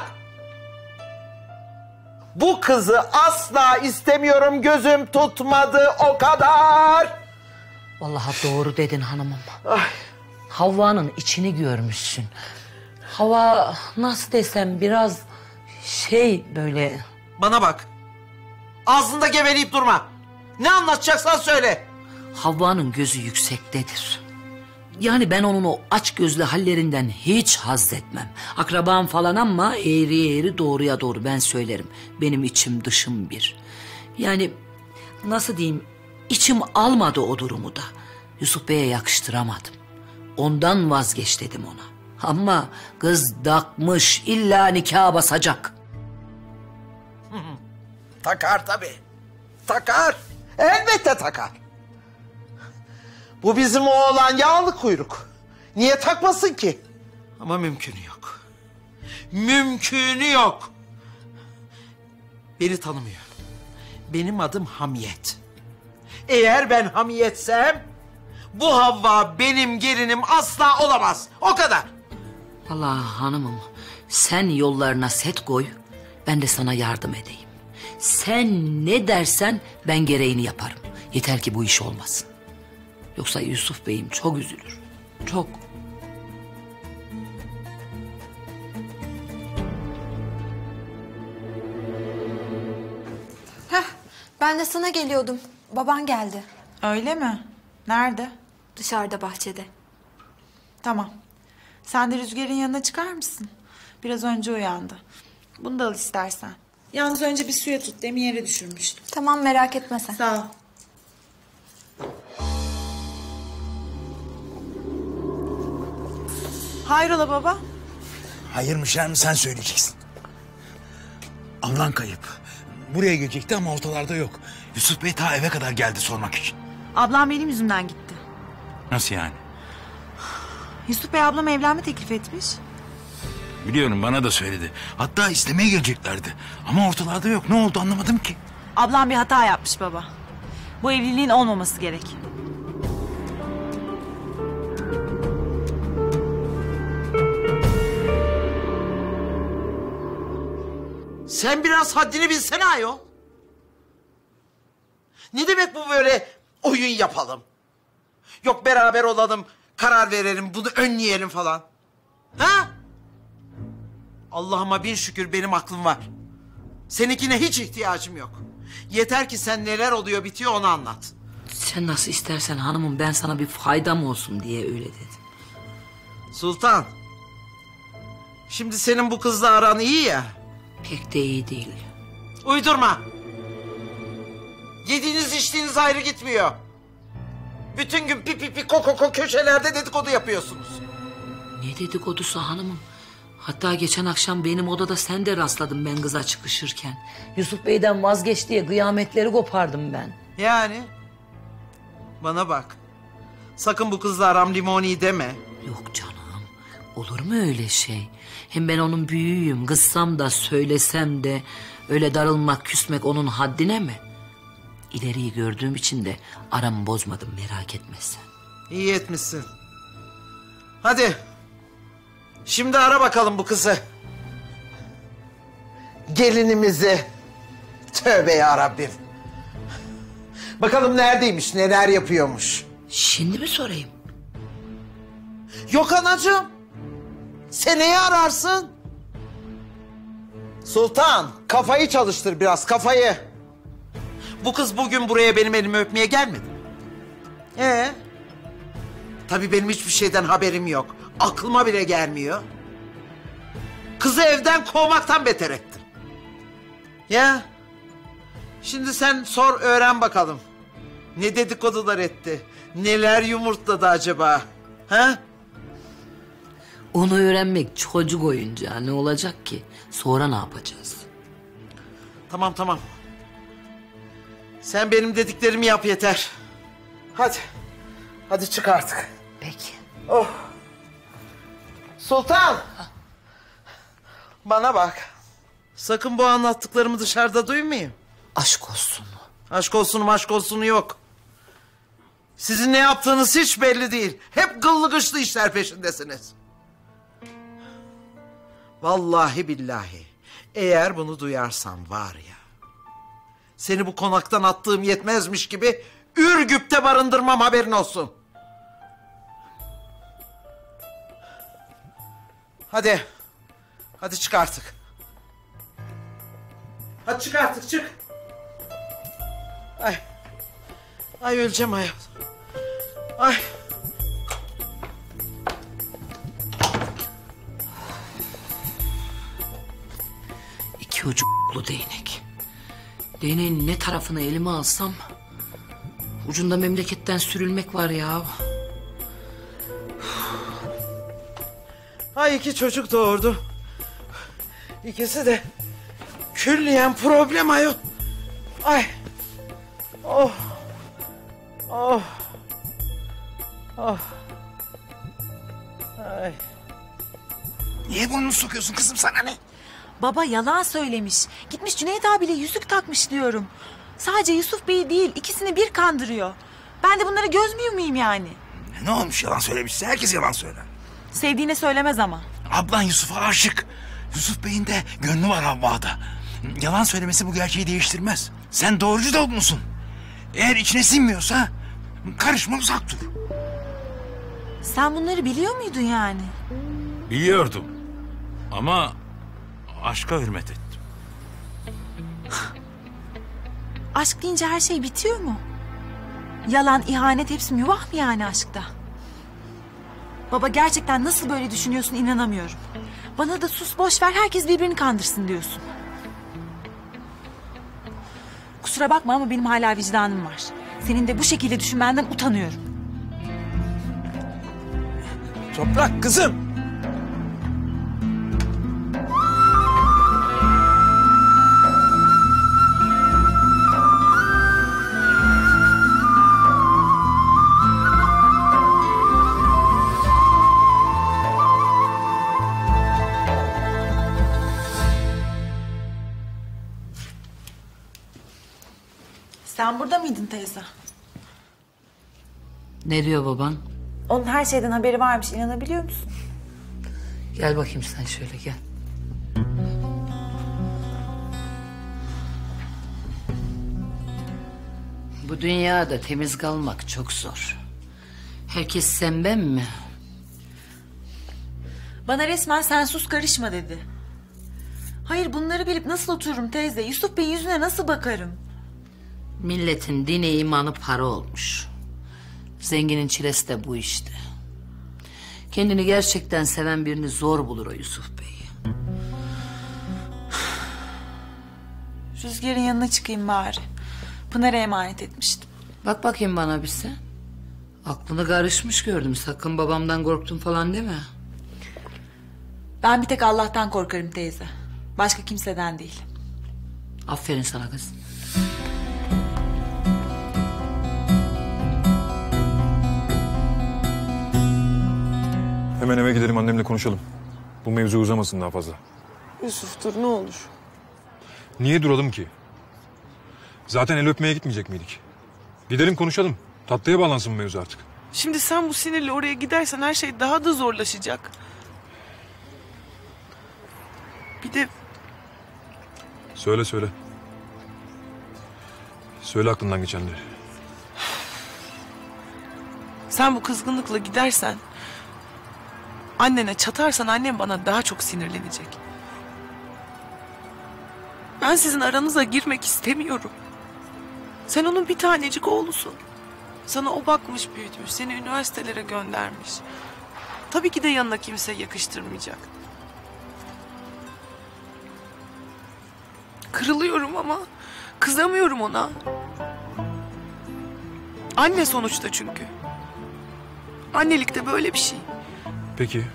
Bu kızı asla istemiyorum, gözüm tutmadı o kadar. Vallahi doğru dedin hanımım. Ay. Havva'nın içini görmüşsün. Havva nasıl desem biraz böyle... Bana bak. Ağzında geveleyip durma. Ne anlatacaksan söyle. Havva'nın gözü yüksektedir. Yani ben onun o aç gözlü hallerinden hiç haz etmem. Akrabam falan ama eğri eğri doğruya doğru ben söylerim. Benim içim dışım bir. Yani nasıl diyeyim, içim almadı o durumu da. Yusuf Bey'e yakıştıramadım. Ondan vazgeç dedim ona. Ama kız takmış, illa nikah basacak. Takar tabii. Takar. Elbette takar. Bu bizim oğlan yağlı kuyruk. Niye takmasın ki? Ama mümkünü yok. Mümkünü yok. Beni tanımıyor. Benim adım Hamiyet. Eğer ben Hamiyetsem... bu Havva benim gelinim asla olamaz. O kadar. Vallahi hanımım, sen yollarına set koy, ben de sana yardım edeyim. Sen ne dersen ben gereğini yaparım. Yeter ki bu iş olmasın. Yoksa Yusuf Bey'im çok üzülür. Çok. Ben de sana geliyordum. Baban geldi. Öyle mi? Nerede? Dışarıda bahçede. Tamam. Sen de Rüzgar'ın yanına çıkar mısın? Biraz önce uyandı. Bunu da al istersen. Yalnız önce bir suya tut. Demin yere düşürmüştüm. Tamam, merak etme sen. Sağ ol. Hayrola baba? Hayır mı şer mi sen söyleyeceksin. Ablan kayıp. Buraya gelecekti ama ortalarda yok. Yusuf Bey ta eve kadar geldi sormak için. Ablam benim yüzümden gitti. Nasıl yani? Yusuf Bey ablama evlenme teklif etmiş. Biliyorum, bana da söyledi. Hatta istemeye geleceklerdi. Ama ortalarda yok. Ne oldu anlamadım ki. Ablam bir hata yapmış baba. Bu evliliğin olmaması gerek. Sen biraz haddini bilsene ayol. Ne demek bu böyle oyun yapalım? Yok beraber olalım, karar verelim, bunu önleyelim falan. Ha? Allah'ıma bin şükür benim aklım var. Seninkine hiç ihtiyacım yok. Yeter ki sen neler oluyor bitiyor onu anlat. Sen nasıl istersen hanımım, ben sana bir faydam olsun diye öyle dedim. Sultan. Şimdi senin bu kızla aran iyi ya. Pek de iyi değil. Uydurma. Yediğiniz içtiğiniz ayrı gitmiyor. Bütün gün pi ko köşelerde dedikodu yapıyorsunuz. Ne dedikodusu hanımım? Hatta geçen akşam benim odada sen de rastladın ben kıza çıkışırken. Yusuf Bey'den vazgeç diye kıyametleri kopardım ben. Yani? Bana bak. Sakın bu kızla aram limoni deme. Yok canım. Olur mu öyle şey? Hem ben onun büyüğüyüm. Kızsam da söylesem de öyle darılmak, küsmek onun haddine mi? İleriyi gördüğüm için de aramı bozmadım, merak etme sen. İyi etmişsin. Hadi. Şimdi ara bakalım bu kızı. Gelinimizi. Tövbe yarabbim. Bakalım neredeymiş, neler yapıyormuş. Şimdi mi sorayım? Yok anacığım. Seneye ararsın. Sultan, kafayı çalıştır biraz, kafayı. Bu kız bugün buraya benim elimi öpmeye gelmedi. Tabii benim hiçbir şeyden haberim yok. Aklıma bile gelmiyor. Kızı evden kovmaktan beter ettim. Ya. Şimdi sen sor, öğren bakalım. Ne dedikodular etti? Neler yumurtladı acaba? Ha? Onu öğrenmek çocuk oyuncağı, ne olacak ki? Sonra ne yapacağız? Tamam. Sen benim dediklerimi yap yeter. Hadi. Hadi çık artık. Peki. Oh. Sultan. Bana bak. Sakın bu anlattıklarımı dışarıda duymayayım. Aşk olsun. Aşk olsunu yok. Sizin ne yaptığınız hiç belli değil. Hep gıllı gışlı işler peşindesiniz. Vallahi billahi. Eğer bunu duyarsam var ya. Seni bu konaktan attığım yetmezmiş gibi Ürgüp'te barındırmam, haberin olsun. Hadi. Hadi çık artık. Hadi çık artık, çık. Ay. Ay öleceğim ayol. Ay. İki ucuklu değnek. Değneğin ne tarafını elime alsam... ucunda memleketten sürülmek var ya. Ay 2 çocuk doğurdu. İkisi de külliyen problem ayol. Ay. Oh. Oh. Oh. Ay. Niye burnunu sokuyorsun kızım, sana ne? Baba yalan söylemiş. Gitmiş Cüneyt abiyle yüzük takmış diyorum. Sadece Yusuf Bey'i değil, ikisini bir kandırıyor. Ben de bunlara göz mü yumayım yani? Ne olmuş yalan söylemişse? Herkes yalan söyler. Sevdiğine söylemez ama. Ablan Yusuf'a aşık. Yusuf Bey'in de gönlü var Havva'da. Yalan söylemesi bu gerçeği değiştirmez. Sen doğrucu da musun? Eğer içine sinmiyorsa karışma, uzak dur. Sen bunları biliyor muydun yani? Biliyordum. Ama aşka hürmet ettim. Aşk deyince her şey bitiyor mu? Yalan, ihanet hepsi mübah mı yani aşkta? Baba gerçekten nasıl böyle düşünüyorsun inanamıyorum. Bana da sus boş ver, herkes birbirini kandırsın diyorsun. Kusura bakma ama benim hala vicdanım var. Senin de bu şekilde düşünmenden utanıyorum. Toprak kızım. Sen burada mıydın teyze? Ne diyor baban? Onun her şeyden haberi varmış, inanabiliyor musun? Gel bakayım sen şöyle gel. Bu dünyada temiz kalmak çok zor. Herkes sen ben mi? Bana resmen sen sus karışma dedi. Hayır bunları bilip nasıl otururum teyze? Yusuf Bey'in yüzüne nasıl bakarım? Milletin dini imanı para olmuş. Zenginin çilesi de bu işte. Kendini gerçekten seven birini zor bulur o Yusuf Bey. Rüzgar'ın yanına çıkayım bari. Pınar'a emanet etmiştim. Bak bakayım bana bir sen. Aklını karışmış gördüm. Sakın babamdan korktun falan deme. Ben bir tek Allah'tan korkarım teyze. Başka kimseden değil. Aferin sana kız. Hemen eve gidelim, annemle konuşalım. Bu mevzu uzamasın daha fazla. Yusuf dur ne olur. Niye duralım ki? Zaten el öpmeye gitmeyecek miydik? Gidelim konuşalım. Tatlıya bağlansın bu mevzu artık. Şimdi sen bu sinirle oraya gidersen her şey daha da zorlaşacak. Bir de Söyle söyle. Söyle aklından geçenleri. sen bu kızgınlıkla gidersen... annene çatarsan annem bana daha çok sinirlenecek. Ben sizin aranıza girmek istemiyorum. Sen onun bir tanecik oğlusun. Sana o bakmış büyütmüş, seni üniversitelere göndermiş. Tabii ki de yanına kimse yakıştırmayacak. Kırılıyorum ama kızamıyorum ona. Anne sonuçta çünkü. Annelik de böyle bir şey. Peki.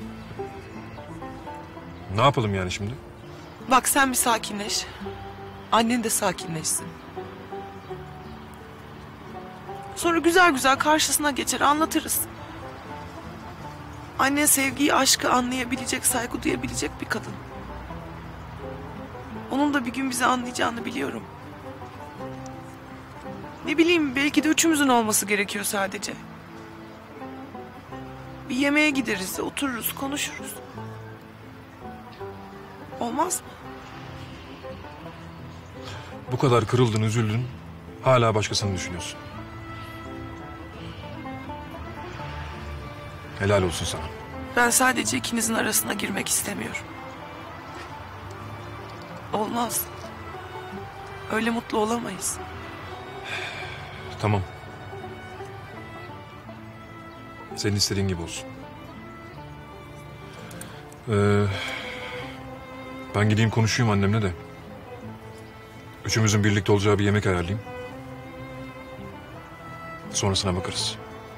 Ne yapalım yani şimdi? Bak sen bir sakinleş. Annen de sakinleşsin. Sonra güzel güzel karşısına geçer anlatırız. Annen sevgiyi, aşkı anlayabilecek, saygı duyabilecek bir kadın. Onun da bir gün bizi anlayacağını biliyorum. Ne bileyim belki de üçümüzün olması gerekiyor sadece. Bir yemeğe gideriz, otururuz, konuşuruz. Olmaz mı? Bu kadar kırıldın, üzüldün. Hala başkasını düşünüyorsun. Helal olsun sana. Ben sadece ikinizin arasına girmek istemiyorum. Olmaz. Öyle mutlu olamayız. Tamam. Senin istediğin gibi olsun. Ben gideyim konuşayım annemle de. Üçümüzün birlikte olacağı bir yemek ayarlayayım. Sonrasına bakarız.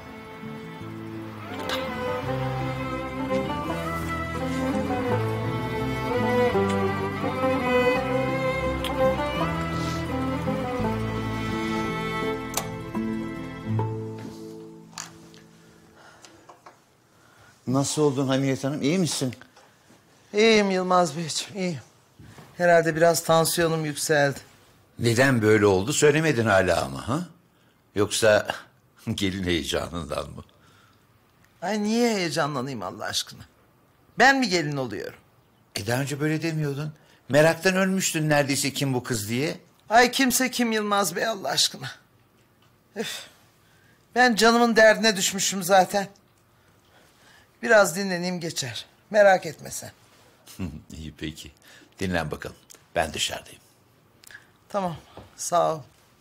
Nasıl oldun Hamiyet Hanım? İyi misin? İyiyim Yılmaz Beyciğim, iyiyim. Herhalde biraz tansiyonum yükseldi. Neden böyle oldu söylemedin hala ama ha? Yoksa gelin heyecanından mı? Ay niye heyecanlanayım Allah aşkına? Ben mi gelin oluyorum? Daha önce böyle demiyordun. Meraktan ölmüştün neredeyse kim bu kız diye. Ay kimse kim Yılmaz Bey Allah aşkına. Üf. Ben canımın derdine düşmüşüm zaten. Biraz dinleneyim geçer. Merak etme sen. İyi peki. Dinlen bakalım. Ben dışarıdayım. Tamam. Sağ ol.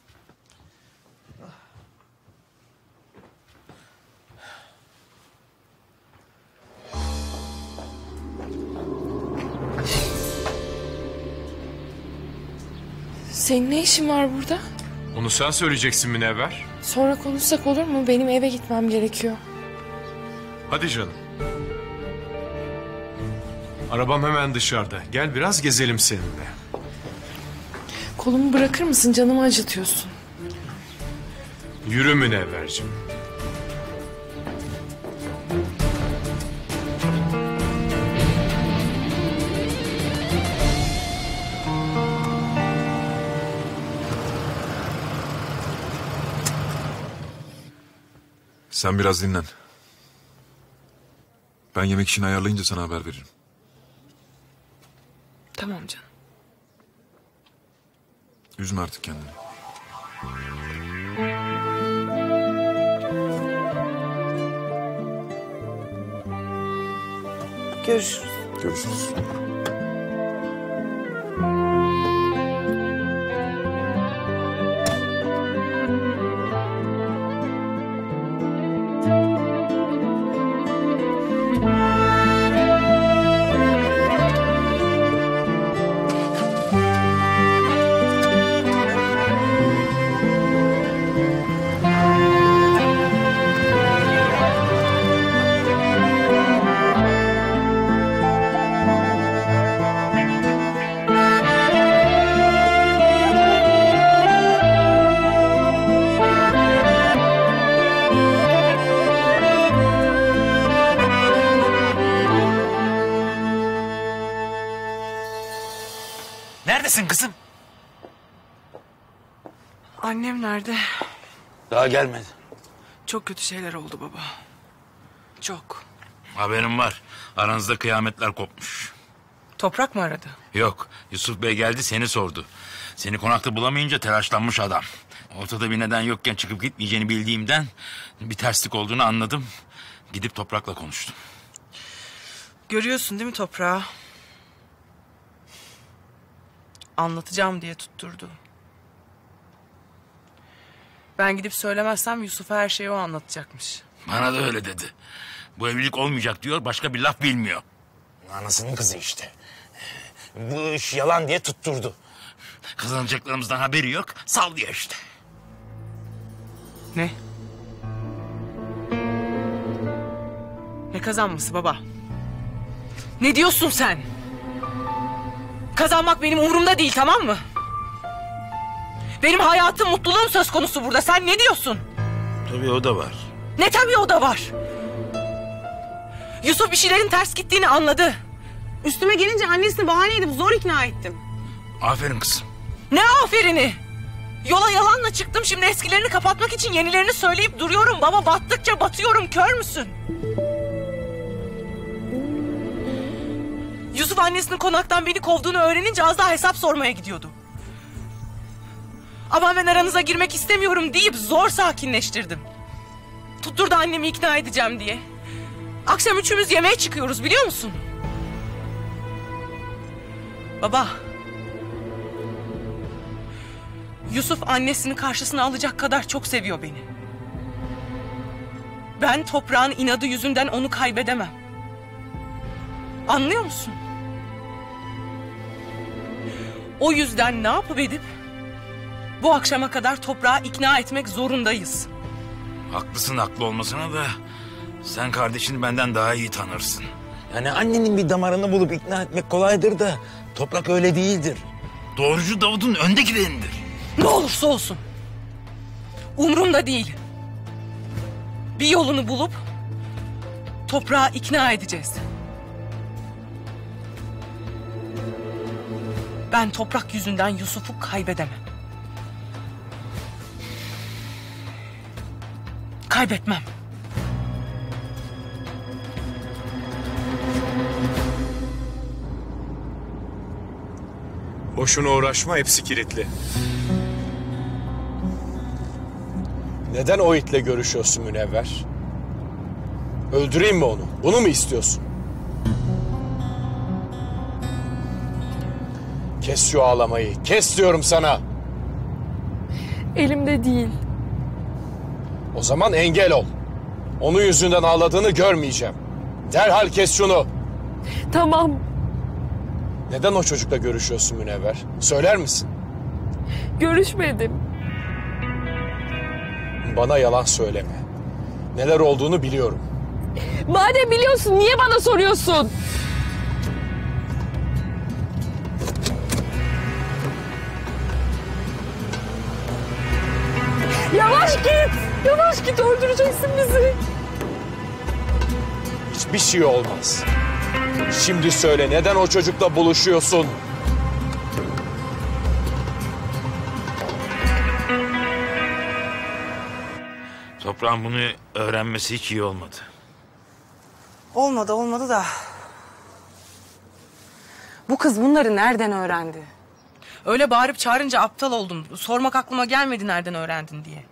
Senin ne işin var burada? Onu sen söyleyeceksin Münevver. Sonra konuşsak olur mu? Benim eve gitmem gerekiyor. Hadi canım. Arabam hemen dışarıda. Gel biraz gezelim seninle. Kolumu bırakır mısın? Canımı acıtıyorsun. Yürü Münevverciğim. Sen biraz dinlen. Ben yemek işini ayarlayınca sana haber veririm. Tamam canım. Üzme artık kendini. Görüşürüz. Görüşürüz. Neredesin kızım? Annem nerede? Daha gelmedi. Çok kötü şeyler oldu baba. Çok. Haberim var. Aranızda kıyametler kopmuş. Toprak mı aradı? Yok. Yusuf Bey geldi seni sordu. Seni konakta bulamayınca telaşlanmış adam. Ortada bir neden yokken çıkıp gitmeyeceğini bildiğimden bir terslik olduğunu anladım. Gidip Toprak'la konuştum. Görüyorsun değil mi Toprağı? Anlatacağım diye tutturdu. Ben gidip söylemezsem Yusuf'a her şeyi o anlatacakmış. Bana da öyle dedi. Bu evlilik olmayacak diyor, başka bir laf bilmiyor. Anasının kızı işte. Bu iş yalan diye tutturdu. Kazanacaklarımızdan haberi yok, sallıyor işte. Ne? Ne kazanması baba? Ne diyorsun sen? Kazanmak benim umurumda değil, tamam mı? Benim hayatım, mutluluğum söz konusu burada. Sen ne diyorsun? Tabii o da var. Ne tabii o da var? Yusuf bir şeylerin ters gittiğini anladı. Üstüme gelince annesini bahane edip zor ikna ettim. Aferin kızım. Ne aferini? Yola yalanla çıktım, şimdi eskilerini kapatmak için yenilerini söyleyip duruyorum. Baba, battıkça batıyorum, kör müsün? Yusuf annesinin konaktan beni kovduğunu öğrenince az daha hesap sormaya gidiyordu. Ama ben aranıza girmek istemiyorum deyip zor sakinleştirdim. Tutturdu annemi ikna edeceğim diye. Akşam üçümüz yemeğe çıkıyoruz biliyor musun? Baba. Yusuf annesini karşısına alacak kadar çok seviyor beni. Ben toprağın inadı yüzünden onu kaybedemem. Anlıyor musun? O yüzden ne yapıp edip bu akşama kadar toprağı ikna etmek zorundayız. Haklısın, haklı olmasına da sen kardeşini benden daha iyi tanırsın. Yani annenin bir damarını bulup ikna etmek kolaydır da Toprak öyle değildir. Doğrucu Davut'un öndekilerindir. Ne olursa olsun. Umrumda değil. Bir yolunu bulup toprağı ikna edeceğiz. Ben toprak yüzünden Yusuf'u kaybedemem. Kaybetmem. Boşuna uğraşma, hepsi kilitli. Neden o itle görüşüyorsun Münevver? Öldüreyim mi onu? Bunu mu istiyorsun? Kes şu ağlamayı. Kes diyorum sana. Elimde değil. O zaman engel ol. Onun yüzünden ağladığını görmeyeceğim. Derhal kes şunu. Tamam. Neden o çocukla görüşüyorsun Münevver? Söyler misin? Görüşmedim. Bana yalan söyleme. Neler olduğunu biliyorum. Madem biliyorsun niye bana soruyorsun? Yavaş git. Yavaş git, öldüreceksin bizi. Hiçbir şey olmaz. Şimdi söyle, neden o çocukla buluşuyorsun? Toprağın bunu öğrenmesi hiç iyi olmadı. Olmadı da. Bu kız bunları nereden öğrendi? Öyle bağırıp çağırınca aptal oldum. Sormak aklıma gelmedi nereden öğrendin diye.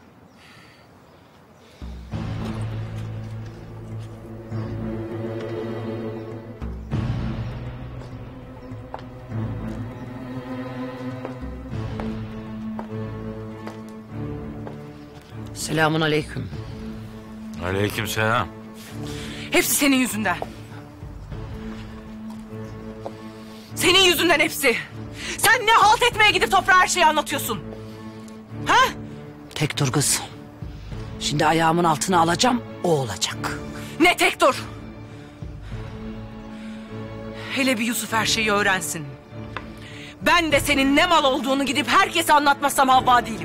Selamun aleyküm. Aleykümselam. Hepsi senin yüzünden. Senin yüzünden hepsi. Sen ne halt etmeye gidip toprağa her şeyi anlatıyorsun? Ha? Tek dur kız. Şimdi ayağımın altına alacağım, o olacak. Ne tek dur? Hele bir Yusuf her şeyi öğrensin. Ben de senin ne mal olduğunu gidip herkese anlatmazsam Havva değilim.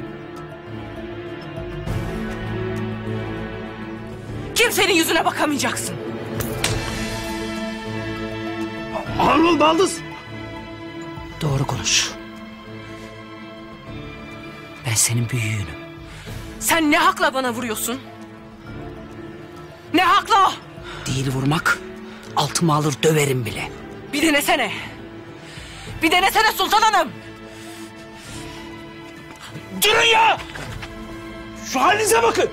Kimsenin yüzüne bakamayacaksın. Harun Baldız. Doğru konuş. Ben senin büyüğünüm. Sen ne hakla bana vuruyorsun? Ne hakla? Değil vurmak, altımı alır döverim bile. Bir denesene. Bir denesene Sultan Hanım. Durun ya! Şu halinize bakın.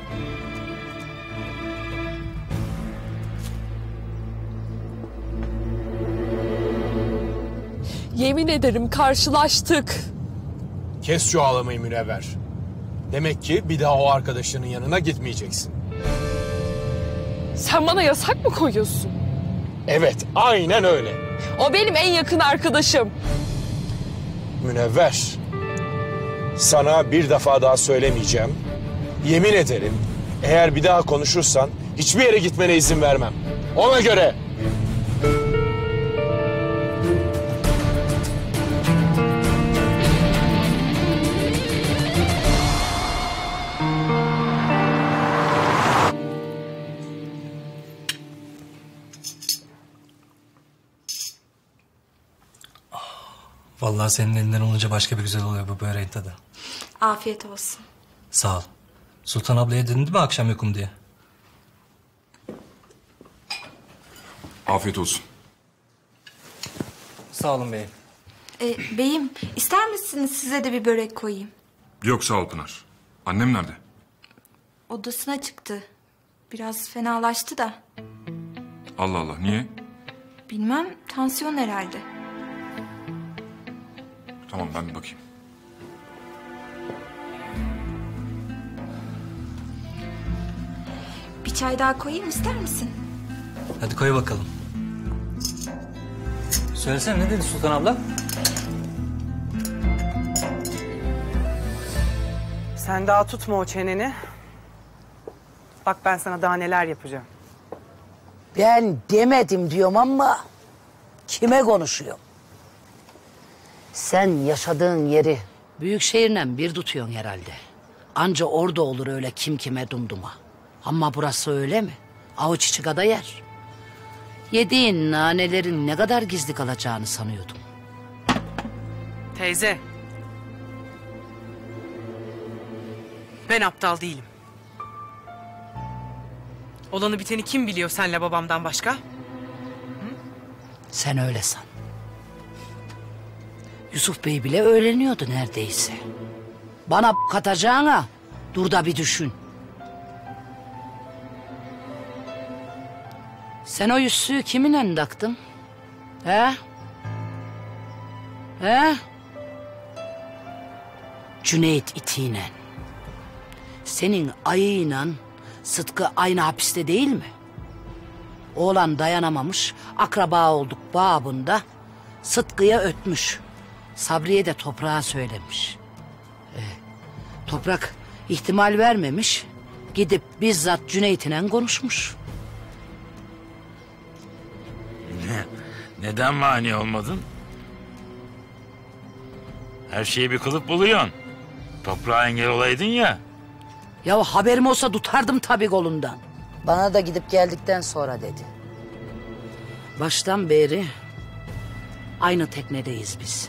Yemin ederim karşılaştık. Kes şu ağlamayı Münevver. Demek ki bir daha o arkadaşının yanına gitmeyeceksin. Sen bana yasak mı koyuyorsun? Evet, aynen öyle. O benim en yakın arkadaşım. Münevver, sana bir defa daha söylemeyeceğim. Yemin ederim, eğer bir daha konuşursan hiçbir yere gitmene izin vermem. Ona göre. Vallahi senin elinden olunca başka bir güzel oluyor bu böreğin tadı. Afiyet olsun. Sağ ol. Sultan ablaya dedin değil mi akşam yokum diye? Afiyet olsun. Sağ olun beyim. Beyim, ister misiniz size de bir börek koyayım? Yok sağ ol Pınar. Annem nerede? Odasına çıktı. Biraz fenalaştı da. Allah Allah, niye? Bilmem, tansiyon herhalde. Tamam, ben bir bakayım. Bir çay daha koyayım, ister misin? Hadi koy bakalım. Söylesene, ne dedi Sultan abla? Sen daha tutma o çeneni. Bak ben sana daha neler yapacağım. Ben demedim diyorum ama kime konuşuyorum? Sen yaşadığın yeri büyük şehirle bir tutuyorsun herhalde. Anca orada olur öyle kim kime dumduma. Ama burası öyle mi? Avuç içi kadar yer. Yediğin nanelerin ne kadar gizli kalacağını sanıyordum. Teyze. Ben aptal değilim. Olanı biteni kim biliyor senle babamdan başka? Sen öyle san. Yusuf Bey bile öğreniyordu neredeyse. Bana katacağına dur da bir düşün. Sen o yüzüğü kiminle taktın? He? He? Cüneyt itiyle. Senin ayıyla Sıtkı aynı hapiste değil mi? Oğlan dayanamamış, akraba olduk babında Sıtkı'ya ötmüş. Sabriye de Toprak'a söylemiş. Toprak ihtimal vermemiş, gidip bizzat Cüneyt'le konuşmuş. Neden mani olmadın? Her şeyi bir kılıp buluyorsun. Toprağa engel olaydın ya. Ya haberim olsa tutardım tabii kolundan. Bana da gidip geldikten sonra dedi. Baştan beri aynı teknedeyiz biz.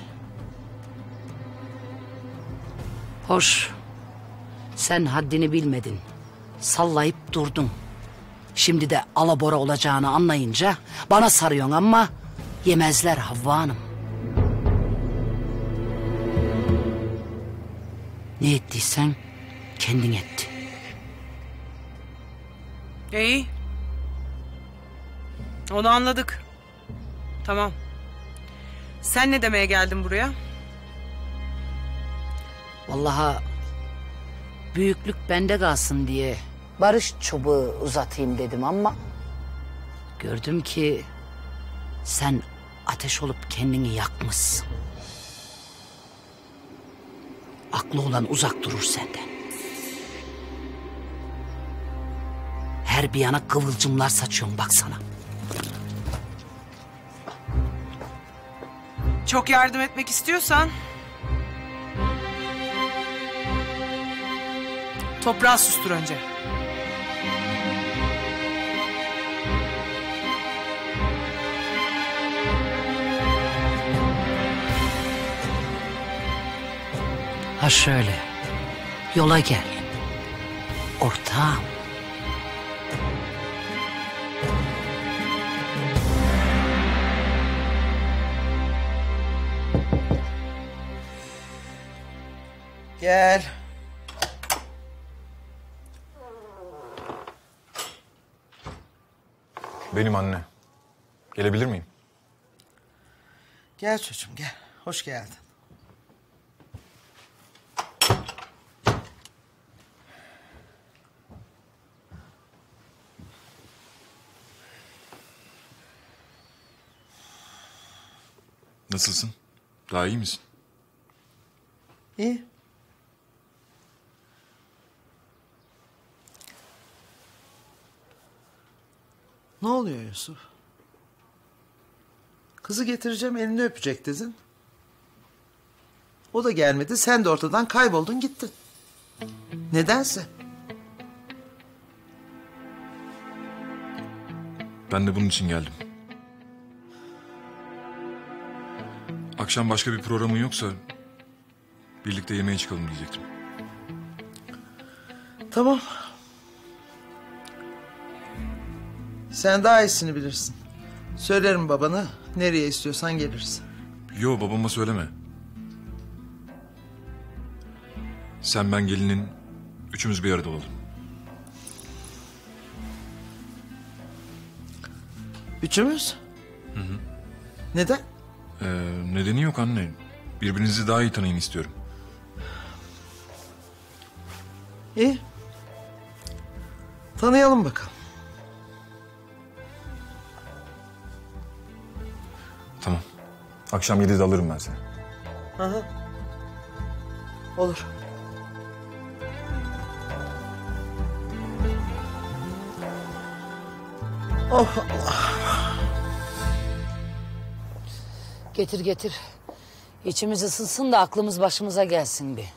Hoş, sen haddini bilmedin. Sallayıp durdun. Şimdi de alabora olacağını anlayınca bana sarıyorsun ama yemezler Havva Hanım. Ne ettiysen kendin etti. İyi. Onu anladık. Tamam. Sen ne demeye geldin buraya? Vallahi büyüklük bende kalsın diye barış çubuğu uzatayım dedim ama gördüm ki sen ateş olup kendini yakmışsın. Aklı olan uzak durur senden. Her bir yana kıvılcımlar saçıyorsun baksana. Çok yardım etmek istiyorsan toprağı sustur önce. Ha şöyle, yola gel. Ortağım. Gel. Benim anne. Gelebilir miyim? Gel çocuğum gel. Hoş geldin. Nasılsın? Daha iyi misin? İyi. Ne oluyor Yusuf? Kızı getireceğim elini öpecek dedin. O da gelmedi, sen de ortadan kayboldun gittin. Nedense. Ben de bunun için geldim. Akşam başka bir programın yoksa birlikte yemeğe çıkalım diyecektim. Tamam. Sen daha iyisini bilirsin. Söylerim babana, nereye istiyorsan geliriz. Yo, babama söyleme. Sen, ben, gelinin üçümüz bir arada olalım. Üçümüz? Neden? Nedeni yok anne. Birbirinizi daha iyi tanıyın istiyorum. İyi. Tanıyalım bakalım. Tamam. Akşam 7'de alırım ben seni. Aha. Olur. Oh Allah. Getir getir. İçimiz ısınsın da aklımız başımıza gelsin bir.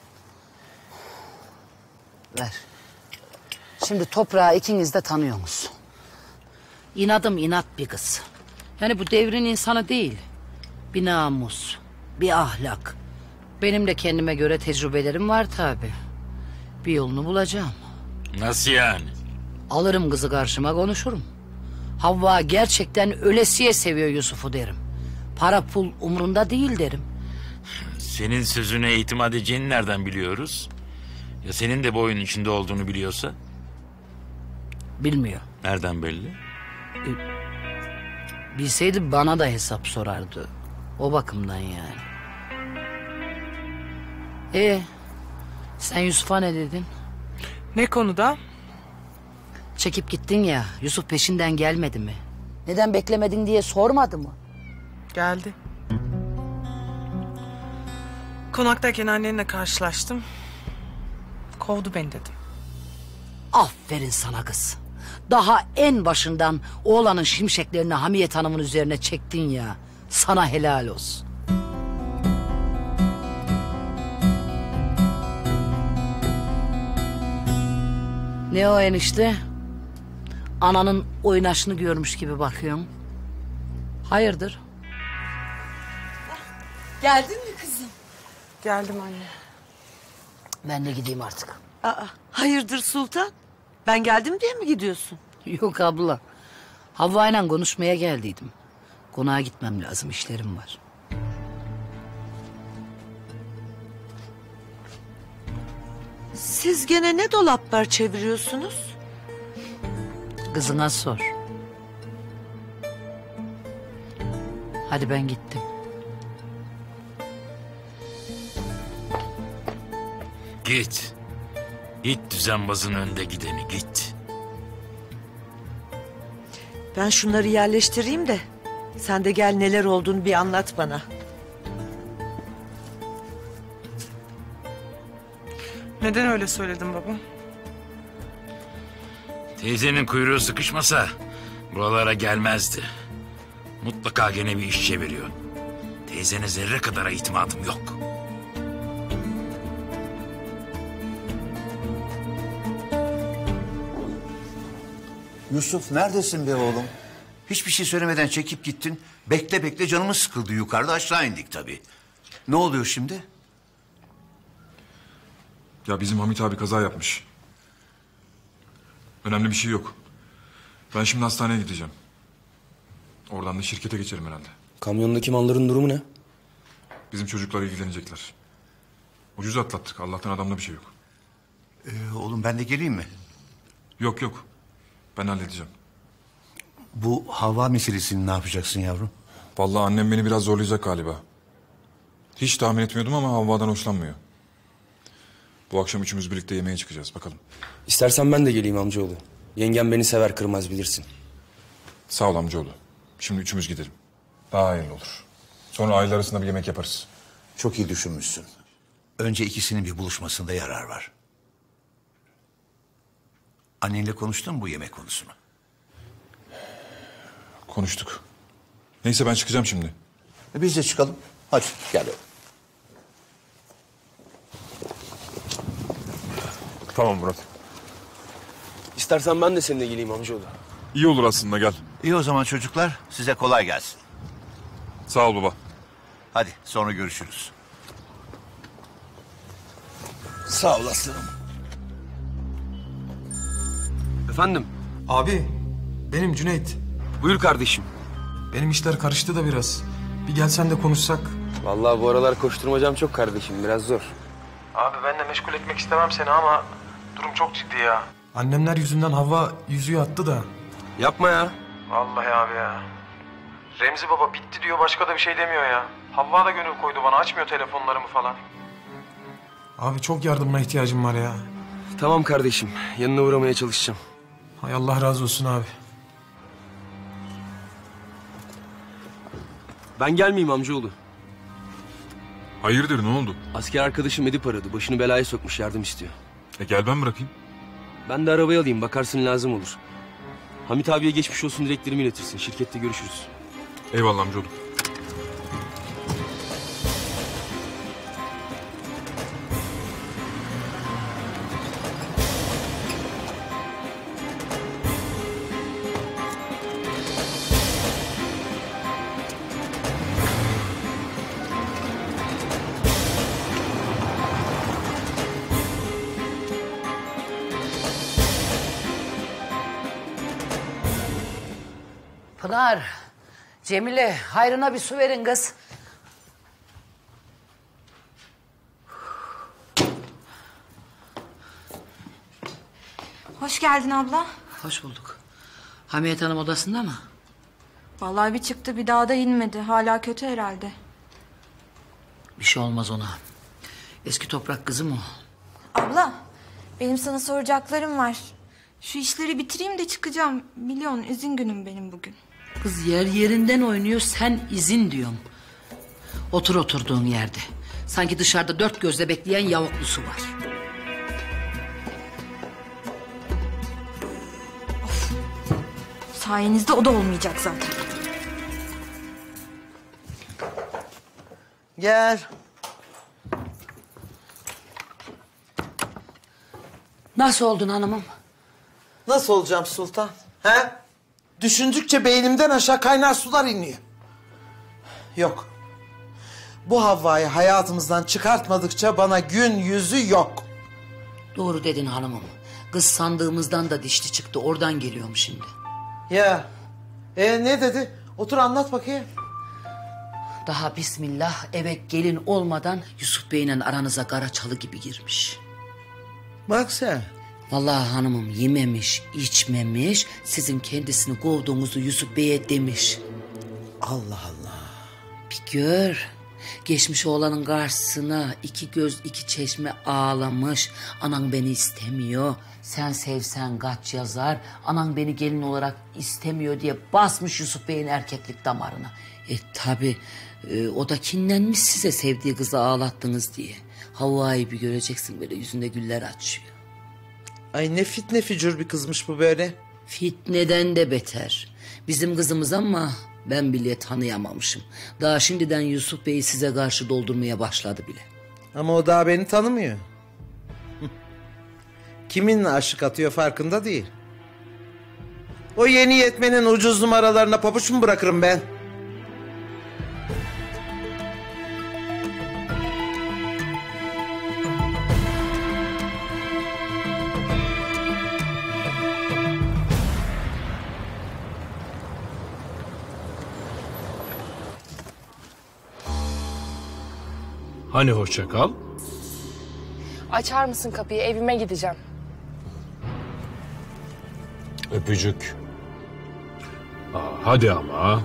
Ver. Şimdi toprağı ikiniz de tanıyorsunuz. İnadım inat bir kız. Yani bu devrin insanı değil. Bir namus, bir ahlak. Benim de kendime göre tecrübelerim var tabii. Bir yolunu bulacağım. Nasıl yani? Alırım kızı karşıma konuşurum. Havva gerçekten ölesiye seviyor Yusuf'u derim. Para pul umrunda değil derim. Senin sözüne itimat edeceğini nereden biliyoruz? Ya senin de bu oyunun içinde olduğunu biliyorsa? Bilmiyor. Nereden belli? Bilseydi bana da hesap sorardı. O bakımdan yani. Sen Yusuf'a ne dedin? Ne konuda? Çekip gittin ya, Yusuf peşinden gelmedi mi? Neden beklemedin diye sormadı mı? Geldi. Konaktayken annenle karşılaştım. Kovdu beni dedim. Aferin sana kız. Daha en başından oğlanın şimşeklerini Hamiyet Hanım'ın üzerine çektin ya. Sana helal olsun. Ne o enişte? Ananın oynaşını görmüş gibi bakıyorsun. Hayırdır? Geldin mi kızım? Geldim anne. Ben de gideyim artık. Aa, hayırdır Sultan? Ben geldim diye mi gidiyorsun? Yok abla. Havva'yla konuşmaya geldiydim. Konağa gitmem lazım, işlerim var. Siz gene ne dolaplar çeviriyorsunuz? Kızına sor. Hadi ben gittim. Git. Git düzenbazın önde gideni git. Ben şunları yerleştireyim de sen de gel neler olduğunu bir anlat bana. Neden öyle söyledin baba? Teyzenin kuyruğu sıkışmasa buralara gelmezdi. Mutlaka gene bir iş çeviriyor. Teyzene zerre kadar itimadım yok. Yusuf neredesin be oğlum? Hiçbir şey söylemeden çekip gittin. Bekle bekle canımız sıkıldı. Yukarıda aşağı indik tabii. Ne oluyor şimdi? Ya bizim Hamit abi kaza yapmış. Önemli bir şey yok. Ben şimdi hastaneye gideceğim. Oradan da şirkete geçerim herhalde. Kamyondaki malların durumu ne? Bizim çocuklar ilgilenecekler. Ucuz atlattık. Allah'tan adamda bir şey yok. Oğlum ben de geleyim mi? Yok yok. Ben halledeceğim. Bu hava meselesini ne yapacaksın yavrum? Vallahi annem beni biraz zorlayacak galiba. Hiç tahmin etmiyordum ama Havva'dan hoşlanmıyor. Bu akşam üçümüz birlikte yemeğe çıkacağız. Bakalım. İstersen ben de geleyim amcaoğlu. Yengem beni sever kırmaz bilirsin. Sağ ol amcaoğlu. Şimdi üçümüz gidelim. Daha hayırlı olur. Sonra aile arasında bir yemek yaparız. Çok iyi düşünmüşsün. Önce ikisinin bir buluşmasında yarar var. Annenle konuştun mu bu yemek konusunu? Konuştuk. Neyse ben çıkacağım şimdi. Biz de çıkalım. Hadi gel. Tamam Murat. İstersen ben de seninle geleyim amcaoğlu. İyi olur aslında gel. İyi o zaman çocuklar. Size kolay gelsin. Sağ ol baba. Hadi sonra görüşürüz. Sağ olasın. Efendim? Abi, benim Cüneyt. Buyur kardeşim. Benim işler karıştı da biraz. Bir gelsen de konuşsak. Vallahi bu aralar koşturmacam çok kardeşim. Biraz zor. Abi ben de meşgul etmek istemem seni ama durum çok ciddi ya. Annemler yüzünden Havva yüzüğü attı da. Yapma ya. Vallahi abi ya. Remzi baba bitti diyor, başka da bir şey demiyor ya. Havva da gönül koydu bana, açmıyor telefonlarımı falan. Abi çok yardımına ihtiyacım var ya. Tamam kardeşim, yanına uğramaya çalışacağım. Hay Allah razı olsun abi. Ben gelmeyeyim amcaoğlu. Hayırdır, ne oldu? Asker arkadaşım Edip aradı. Başını belaya sokmuş, yardım istiyor. Gel ben bırakayım. Ben de arabayı alayım, bakarsın lazım olur. Hamit abiye geçmiş olsun dileklerimi iletirsin. Şirkette görüşürüz. Eyvallah amcaoğlu. Pınar, Cemile, hayrına bir su verin kız. Hoş geldin abla. Hoş bulduk. Hamiyet Hanım odasında mı? Vallahi bir çıktı bir daha da inmedi. Hala kötü herhalde. Bir şey olmaz ona. Eski toprak kızım o. Abla, benim sana soracaklarım var. Şu işleri bitireyim de çıkacağım. Milyon izin günüm benim bugün. Kız yer yerinden oynuyor, sen izin diyorsun. Otur oturduğun yerde. Sanki dışarıda dört gözle bekleyen yavuklusu var. Sayenizde o da olmayacak zaten. Gel. Nasıl oldun hanımım? Nasıl olacağım Sultan? He? Düşündükçe beynimden aşağı kaynar sular iniyor. Yok. Bu Havva'yı hayatımızdan çıkartmadıkça bana gün yüzü yok. Doğru dedin hanımım. Kız sandığımızdan da dişli çıktı. Oradan geliyorum şimdi. Ya. Ne dedi? Otur anlat bakayım. Daha bismillah eve gelin olmadan Yusuf Bey'le aranıza kara çalı gibi girmiş. Bak sen. Vallahi hanımım yememiş, içmemiş, sizin kendisini kovduğunuzu Yusuf Bey'e demiş. Allah Allah. Bir gör. Geçmiş oğlanın karşısına iki göz iki çeşme ağlamış. Anan beni istemiyor. Sen sevsen kaç yazar. Anan beni gelin olarak istemiyor diye basmış Yusuf Bey'in erkeklik damarına. Tabi o da kinlenmiş size sevdiği kızı ağlattınız diye. Havva'yı bir göreceksin böyle yüzünde güller açıyor. Ay ne fitne fücur bir kızmış bu böyle. Fitneden de beter. Bizim kızımız ama ben bile tanıyamamışım. Daha şimdiden Yusuf Bey'i size karşı doldurmaya başladı bile. Ama o daha beni tanımıyor. Kiminle aşık atıyor farkında değil. O yeni yetmenin ucuz numaralarına pabuç mu bırakırım ben? Hani hoşça kal? Açar mısın kapıyı? Evime gideceğim. Öpücük. Hadi ama.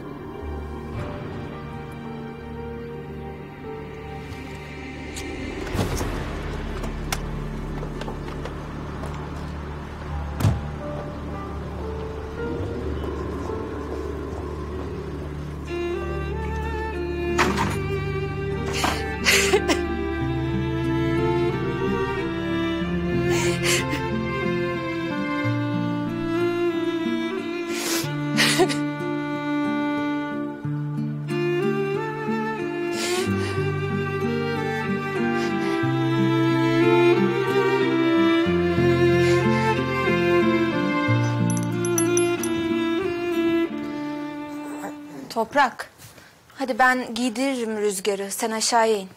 Toprak. Hadi ben giydiririm Rüzgar'ı. Sen aşağıya in.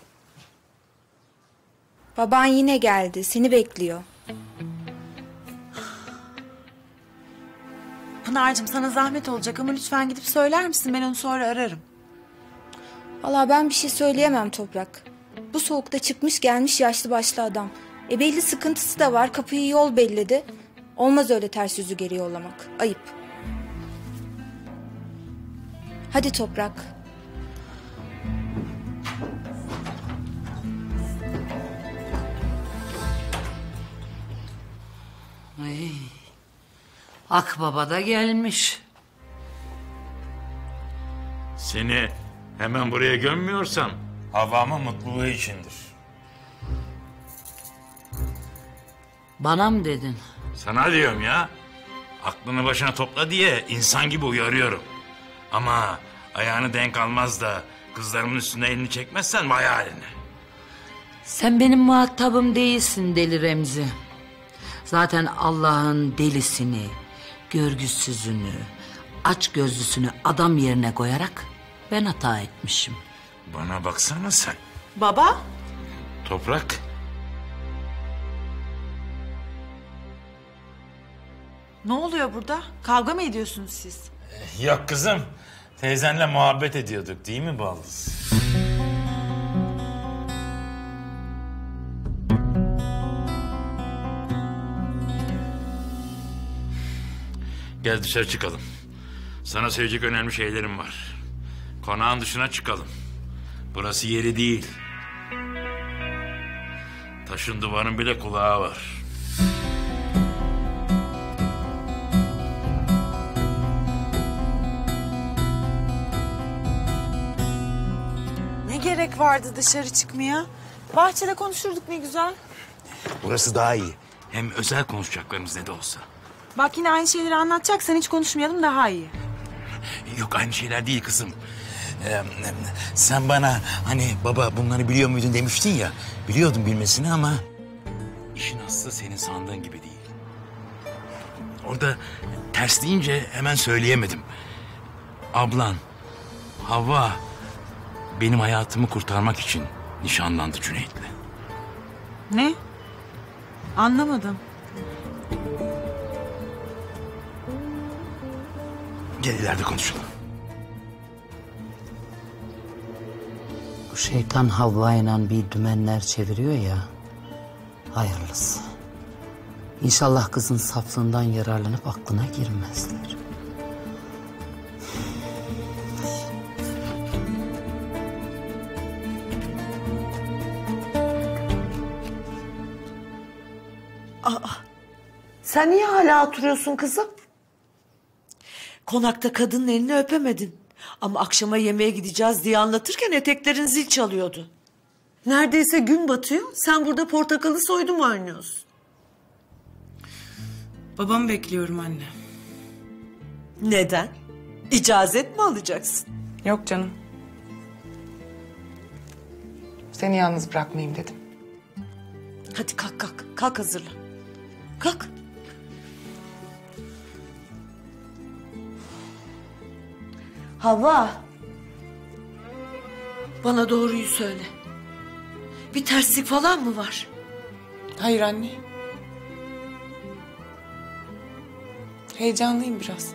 Baban yine geldi. Seni bekliyor. Pınar'cığım sana zahmet olacak ama lütfen gidip söyler misin? Ben onu sonra ararım. Vallahi ben bir şey söyleyemem Toprak. Bu soğukta çıkmış gelmiş yaşlı başlı adam. Belli sıkıntısı da var. Kapıyı yol belledi. Olmaz öyle ters yüzü geri yollamak. Ayıp. Hadi Toprak. Ay, Akbaba da gelmiş. Seni hemen buraya gömmüyorsam Havva'mın mutluluğu içindir. Bana mı dedin? Sana diyorum ya. Aklını başına topla diye insan gibi uyarıyorum. Ama ayağını denk almaz da kızlarımın üstüne elini çekmezsen vay haline. Sen benim muhatabım değilsin Deli Remzi. Zaten Allah'ın delisini, görgüsüzünü, açgözlüsünü adam yerine koyarak ben hata etmişim. Bana baksana sen. Baba? Toprak. Ne oluyor burada? Kavga mı ediyorsunuz siz? Yok kızım. Teyzenle muhabbet ediyorduk değil mi Baldız? Gel dışarı çıkalım. Sana söyleyecek önemli şeylerim var. Konağın dışına çıkalım. Burası yeri değil. Taşın duvarın bile kulağı var. Ne gerek vardı dışarı çıkmaya? Bahçede konuşurduk ne güzel. Burası daha iyi. Hem özel konuşacaklarımız ne de olsa. Bak yine aynı şeyleri anlatacaksan hiç konuşmayalım daha iyi. Yok aynı şeyler değil kızım. Sen bana hani baba bunları biliyor muydun demiştin ya. Biliyordum bilmesini ama işin aslı senin sandığın gibi değil. Orada ters deyince hemen söyleyemedim. Ablan Havva benim hayatımı kurtarmak için nişanlandı Cüneyt'le. Ne? Anlamadım. Gel ileride konuşalım. Bu şeytan Havva'yla bir dümenler çeviriyor ya. Hayırlısı. İnşallah kızın saflığından yararlanıp aklına girmezler. Aa, sen niye hala oturuyorsun kızım? Konakta kadının elini öpemedin. Ama akşama yemeğe gideceğiz diye anlatırken eteklerin zil çalıyordu. Neredeyse gün batıyor. Sen burada portakalı soydum oynuyorsun. Babamı bekliyorum anne. Neden? İcazet mi alacaksın? Yok canım. Seni yalnız bırakmayayım dedim. Hadi kalk kalk. Kalk hazırlan. Kalk. Havva. Bana doğruyu söyle. Bir terslik falan mı var? Hayır anne. Heyecanlıyım biraz.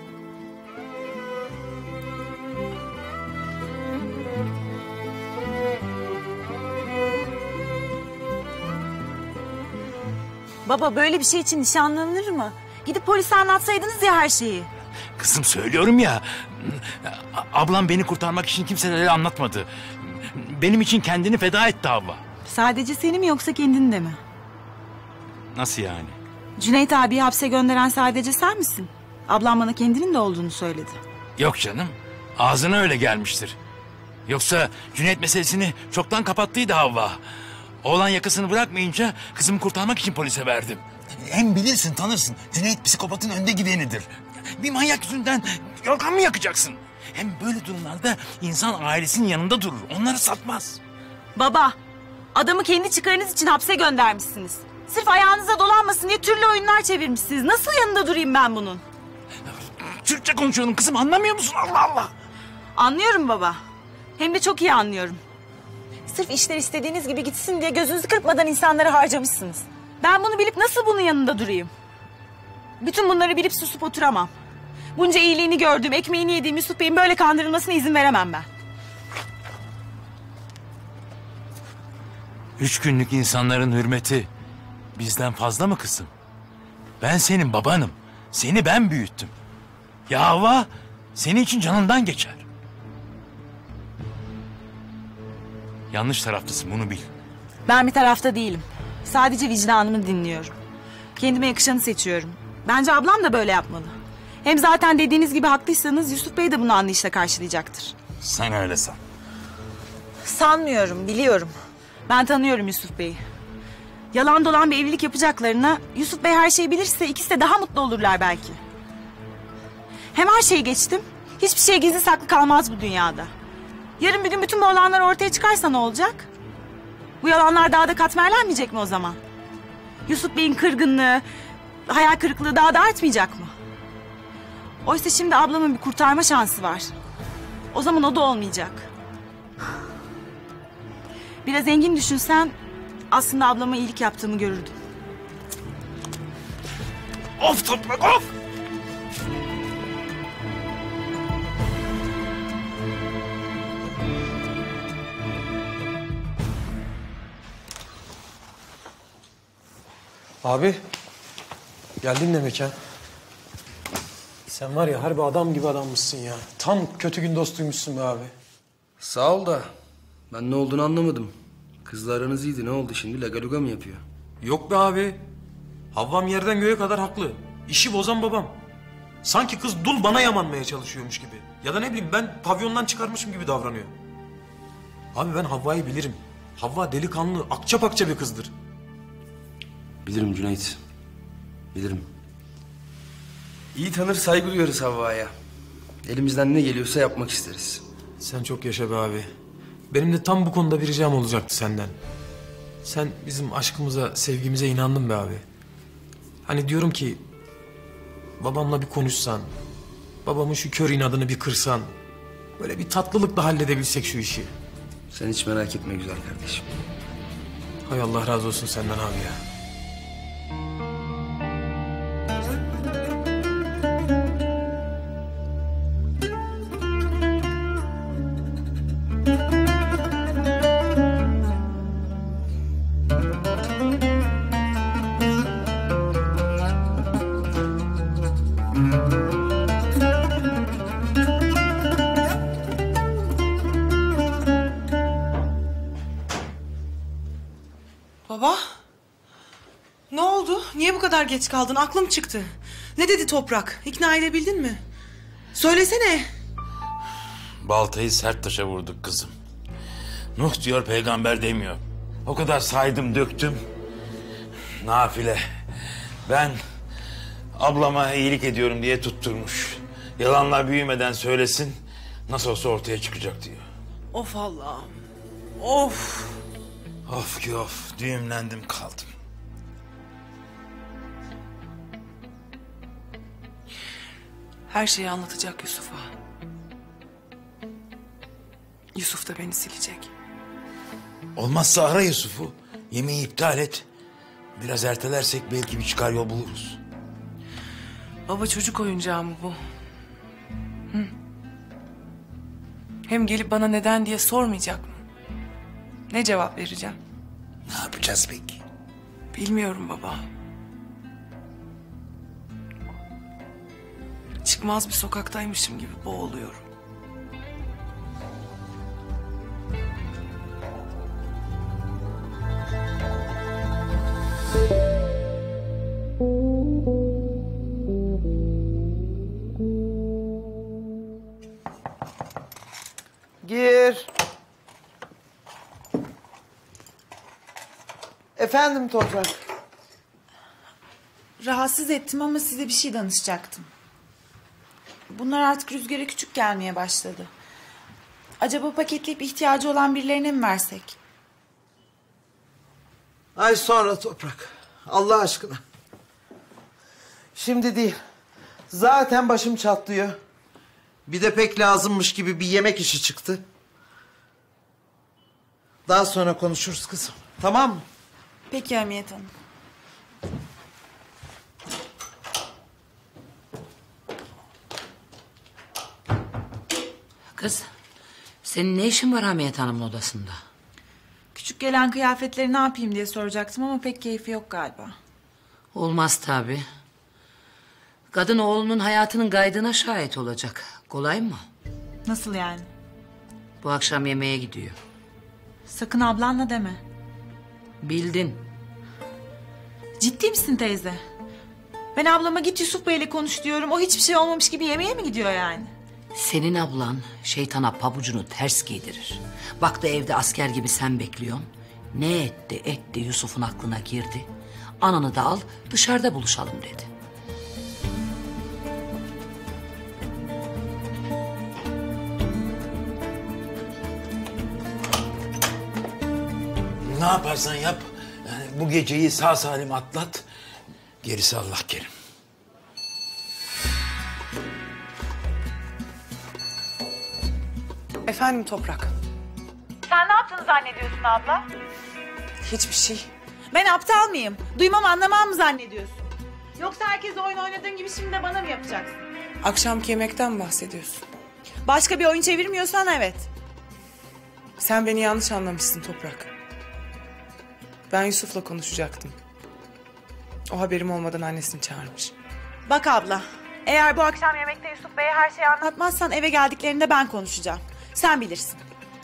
Baba böyle bir şey için nişanlanılır mı? Gidip polise anlatsaydınız ya her şeyi. Kızım söylüyorum ya. Ablam beni kurtarmak için kimselere anlatmadı. Benim için kendini feda etti Havva. Sadece seni mi yoksa kendini de mi? Nasıl yani? Cüneyt abiyi hapse gönderen sadece sen misin? Ablam bana kendinin de olduğunu söyledi. Yok canım. Ağzına öyle gelmiştir. Yoksa Cüneyt meselesini çoktan kapattıydı Havva. Oğlan yakasını bırakmayınca kızımı kurtarmak için polise verdim. Hem bilirsin tanırsın. Cüneyt psikopatın önde gidenidir. Bir manyak yüzünden yorgan mı yakacaksın? Hem böyle durumlarda insan ailesinin yanında durur. Onları satmaz. Baba, adamı kendi çıkarınız için hapse göndermişsiniz. Sırf ayağınıza dolanmasın diye türlü oyunlar çevirmişsiniz. Nasıl yanında durayım ben bunun? Türkçe konuşuyorum kızım, anlamıyor musun? Allah Allah. Anlıyorum baba. Hem de çok iyi anlıyorum. Sırf işler istediğiniz gibi gitsin diye gözünüzü kırpmadan insanları harcamışsınız. Ben bunu bilip nasıl bunun yanında durayım? Bütün bunları bilip susup oturamam. Bunca iyiliğini gördüğüm, ekmeğini yediğim Yusuf Bey'in böyle kandırılmasına izin veremem ben. 3 günlük insanların hürmeti bizden fazla mı kızım? Ben senin babanım. Seni ben büyüttüm. Ya Havva senin için canından geçer. Yanlış taraftasın, bunu bil. Ben bir tarafta değilim. Sadece vicdanımı dinliyorum. Kendime yakışanı seçiyorum. Bence ablam da böyle yapmalı. Hem zaten dediğiniz gibi haklıysanız Yusuf Bey de bunu anlayışla karşılayacaktır. Sen öyle san. Sanmıyorum, biliyorum. Ben tanıyorum Yusuf Bey'i. Yalan dolan bir evlilik yapacaklarına Yusuf Bey her şeyi bilirse ikisi de daha mutlu olurlar belki. Hem her şeyi geçtim. Hiçbir şey gizli saklı kalmaz bu dünyada. Yarın bir gün bütün bu olanlar ortaya çıkarsa ne olacak? Bu yalanlar daha da katmerlenmeyecek mi o zaman? Yusuf Bey'in kırgınlığı, hayal kırıklığı daha da artmayacak mı? Oysa şimdi ablamın bir kurtarma şansı var. O zaman o da olmayacak. Biraz zengin düşünsen aslında ablama iyilik yaptığımı görürdün. Of Toprak, of! Abi, geldin demek ha. Sen var ya harbi adam gibi adammışsın ya. Tam kötü gün dostuymuşsun be abi. Sağ ol da ben ne olduğunu anlamadım. Kızla aranız iyiydi, ne oldu şimdi? Lagaluga mı yapıyor? Yok be abi. Havvam yerden göğe kadar haklı. İşi bozan babam. Sanki kız dul bana yamanmaya çalışıyormuş gibi. Ya da ne bileyim ben pavyondan çıkarmışım gibi davranıyor. Abi ben Havva'yı bilirim. Havva delikanlı, akça pakça bir kızdır. Bilirim Cüneyt. Bilirim. İyi tanır, saygı duyarız Havva'ya. Elimizden ne geliyorsa yapmak isteriz. Sen çok yaşa be abi. Benim de tam bu konuda bir ricam olacaktı senden. Sen bizim aşkımıza, sevgimize inandın be abi. Hani diyorum ki babamla bir konuşsan, babamın şu kör inadını bir kırsan, böyle bir tatlılıkla halledebilsek şu işi. Sen hiç merak etme güzel kardeşim. Hay Allah razı olsun senden abi ya. Baba, ne oldu? Niye bu kadar geç kaldın? Aklım çıktı. Ne dedi Toprak? İkna edebildin mi? Söylesene. Baltayı sert taşa vurduk kızım. Nuh diyor, peygamber demiyor. O kadar saydım döktüm. Nafile. Ben ablama iyilik ediyorum diye tutturmuş. Yalanlar büyümeden söylesin, nasıl olsa ortaya çıkacak diyor. Of Allah'ım. Of. Of ki of, düğümlendim kaldım. Her şeyi anlatacak Yusuf'a. Yusuf da beni silecek. Olmazsa ara Yusuf'u. Yemeği iptal et. Biraz ertelersek belki bir çıkar yol buluruz. Baba çocuk oyuncağı mı bu? Hı? Hem gelip bana neden diye sormayacak mı? Ne cevap vereceğim? Ne yapacağız peki? Bilmiyorum baba. Çıkmaz bir sokaktaymışım gibi boğuluyorum. Gir. Efendim Toprak. Rahatsız ettim ama size bir şey danışacaktım. Bunlar artık Rüzgar'a küçük gelmeye başladı. Acaba paketleyip ihtiyacı olan birilerine mi versek? Ay sonra Toprak. Allah aşkına. Şimdi değil. Zaten başım çatlıyor. Bir de pek lazımmış gibi bir yemek işi çıktı. Daha sonra konuşuruz kızım. Tamam mı? Peki Hamiyet Hanım. Kız, senin ne işin var Hamiyet Hanım'ın odasında? Küçük gelen kıyafetleri ne yapayım diye soracaktım ama pek keyfi yok galiba. Olmaz tabii. Kadın oğlunun hayatının gaydına şahit olacak. Kolay mı? Nasıl yani? Bu akşam yemeğe gidiyor. Sakın ablanla deme. Bildin. Ciddi misin teyze? Ben ablama git Yusuf Bey'le konuş diyorum. O hiçbir şey olmamış gibi yemeğe mi gidiyor yani? Senin ablan şeytana pabucunu ters giydirir. Baktı evde asker gibi sen bekliyorsun. Ne etti Yusuf'un aklına girdi. Ananı da al dışarıda buluşalım dedi. Ne yaparsan yap, yani bu geceyi sağ salim atlat. Gerisi Allah kerim. Efendim Toprak. Sen ne yaptığını zannediyorsun abla? Hiçbir şey. Ben aptal mıyım? Duymam anlamam mı zannediyorsun? Yoksa herkes oyun oynadığın gibi şimdi de bana mı yapacaksın? Akşamki yemekten bahsediyorsun. Başka bir oyun çevirmiyorsan evet. Sen beni yanlış anlamışsın Toprak. Ben Yusuf'la konuşacaktım. O haberim olmadan annesini çağırmış. Bak abla, eğer bu akşam yemekte Yusuf Bey'e her şeyi anlatmazsan eve geldiklerinde ben konuşacağım. Sen bilirsin.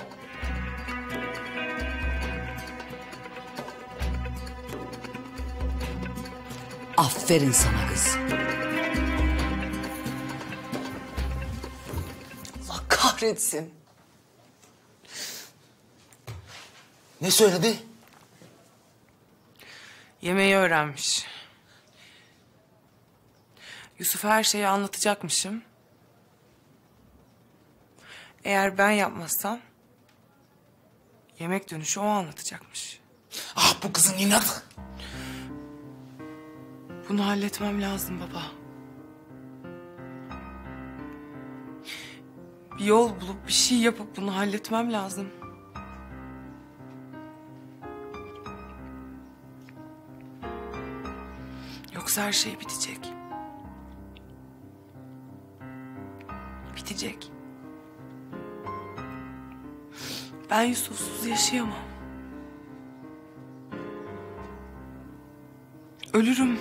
Aferin sana kız. Allah kahretsin. Ne söyledi? Yemeği öğrenmiş. Yusuf'a her şeyi anlatacakmışım. Eğer ben yapmazsam yemek dönüşü o anlatacakmış. Ah bu kızın inatı. Bunu halletmem lazım baba. Bir yol bulup bir şey yapıp bunu halletmem lazım. Yoksa her şey bitecek. Bitecek. Ben Yusuf'suz yaşayamam. Ölürüm.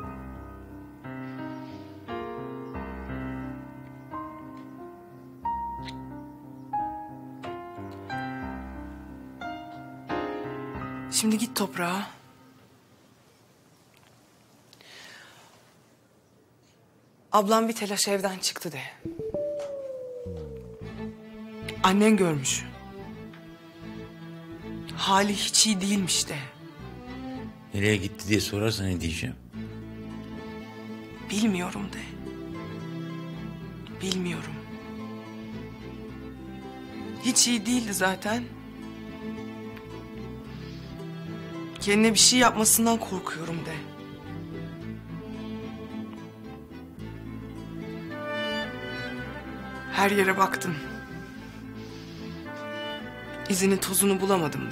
Şimdi git toprağa. Ablam bir telaş evden çıktı de. Annen görmüş. Hali hiç iyi değilmiş de. Nereye gitti diye sorarsa ne diyeceğim? Bilmiyorum de. Bilmiyorum. Hiç iyi değildi zaten. Kendine bir şey yapmasından korkuyorum de. Her yere baktım. İzini tozunu bulamadım de.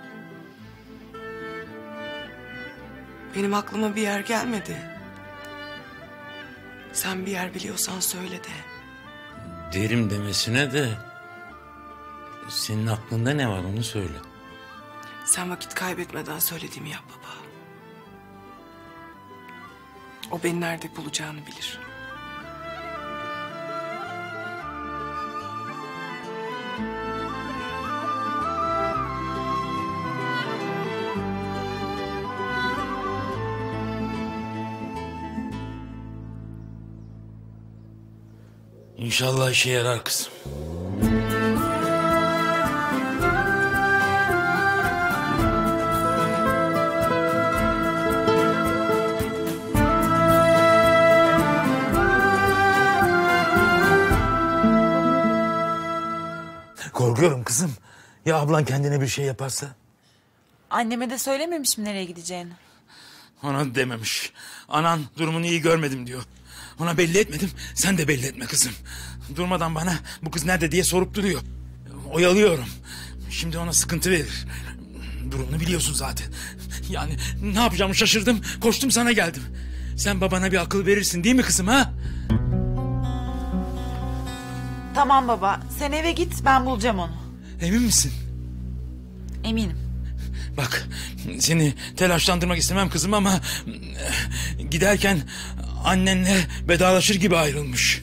Benim aklıma bir yer gelmedi. Sen bir yer biliyorsan söyle de. Derim demesine de... Senin aklında ne var onu söyle. Sen vakit kaybetmeden söylediğimi yap baba. O beni nerede bulacağını bilir. İnşallah işe yarar kızım. Korkuyorum kızım. Ya ablan kendine bir şey yaparsa? Anneme de söylememiş mi nereye gideceğini? Ona dememiş. Anan durumunu iyi görmedim diyor. Ona belli etmedim. Sen de belli etme kızım. Durmadan bana bu kız nerede diye sorup duruyor. Oyalıyorum. Şimdi ona sıkıntı verir. Durumunu biliyorsun zaten. Yani ne yapacağımı şaşırdım. Koştum sana geldim. Sen babana bir akıl verirsin değil mi kızım ha? Tamam baba, sen eve git, ben bulacağım onu. Emin misin? Eminim. Bak seni telaşlandırmak istemem kızım ama... ...giderken annenle vedalaşır gibi ayrılmış.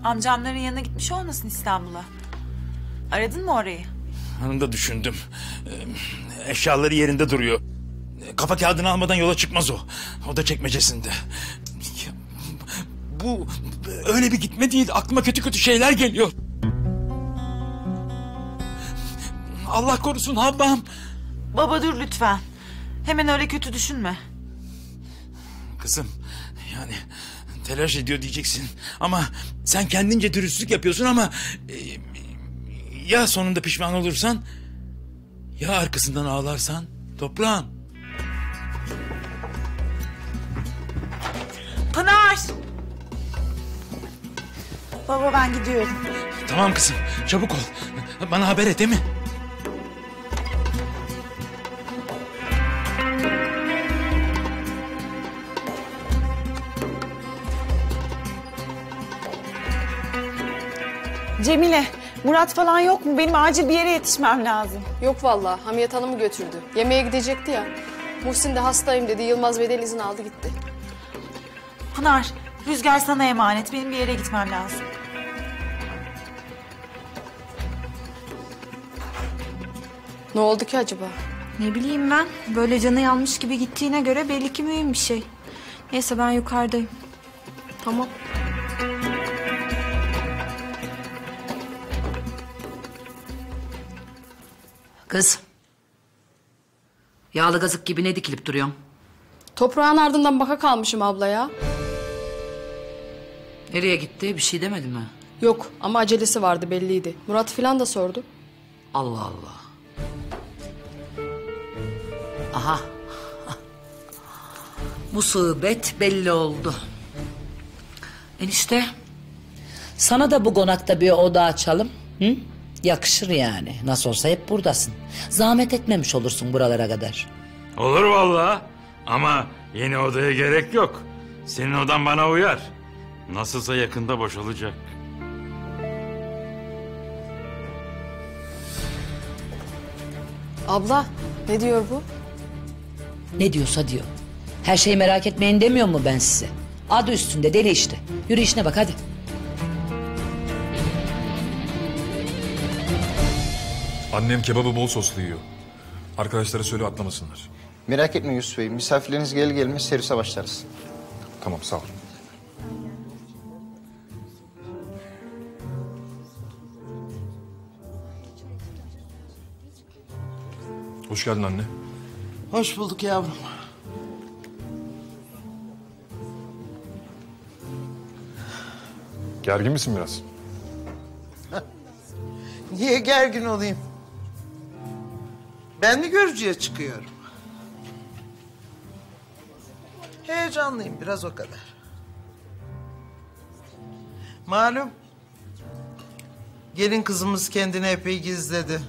Amcamların yanına gitmiş olmasın İstanbul'a? Aradın mı orayı? Onu da düşündüm. Eşyaları yerinde duruyor. Kafa kağıdını almadan yola çıkmaz o. O da çekmecesinde. Ya, bu öyle bir gitme değil. Aklıma kötü kötü şeyler geliyor. Allah korusun Havvam. Baba dur lütfen. Hemen öyle kötü düşünme. Kızım yani telaş ediyor diyeceksin. Ama sen kendince dürüstlük yapıyorsun ama... ya sonunda pişman olursan... ya arkasından ağlarsan toprağım. Pınar! Baba ben gidiyorum. Tamam kızım çabuk ol. Bana haber et değil mi? Cemile, Murat falan yok mu? Benim acil bir yere yetişmem lazım. Yok vallahi, Hamiyet Hanım'ı götürdü. Yemeğe gidecekti ya. Muhsin de hastayım dedi. Yılmaz Bey'den izin aldı gitti. Pınar, Rüzgar sana emanet. Benim bir yere gitmem lazım. Ne oldu ki acaba? Ne bileyim ben. Böyle canı yanmış gibi gittiğine göre belli ki mühim bir şey. Neyse ben yukarıdayım. Tamam. Kız. Yağlı gazık gibi ne dikilip duruyorsun? Toprağın ardından baka kalmışım abla ya. Nereye gitti? Bir şey demedi mi? Yok ama acelesi vardı belliydi. Murat filan da sordu. Allah Allah. Aha. Musibet belli oldu. Enişte. Sana da bu konakta bir oda açalım. Hı? Yakışır yani. Nasıl olsa hep buradasın. Zahmet etmemiş olursun buralara kadar. Olur vallahi. Ama yeni odaya gerek yok. Senin odan bana uyar. Nasılsa yakında boşalacak. Abla ne diyor bu? Ne diyorsa diyor. Her şeyi merak etmeyin demiyor mu ben size? Adı üstünde deli işte. Yürü işine bak hadi. Annem kebabı bol soslu yiyor. Arkadaşlara söyle atlamasınlar. Merak etme Yusuf Bey. Misafirleriniz gelir gelmez servise başlarız. Tamam sağ ol. Hoş geldin anne. Hoş bulduk yavrum. Gergin misin biraz? Niye gergin olayım? Ben mi görücüye çıkıyorum? Heyecanlıyım biraz o kadar. Malum gelin kızımız kendini epey gizledi.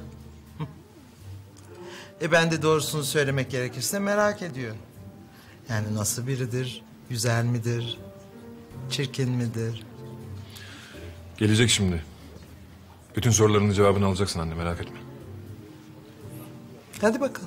Ben de doğrusunu söylemek gerekirse merak ediyorum. Yani nasıl biridir? Güzel midir? Çirkin midir? Gelecek şimdi. Bütün sorularının cevabını alacaksın anne merak etme. Hadi bakalım.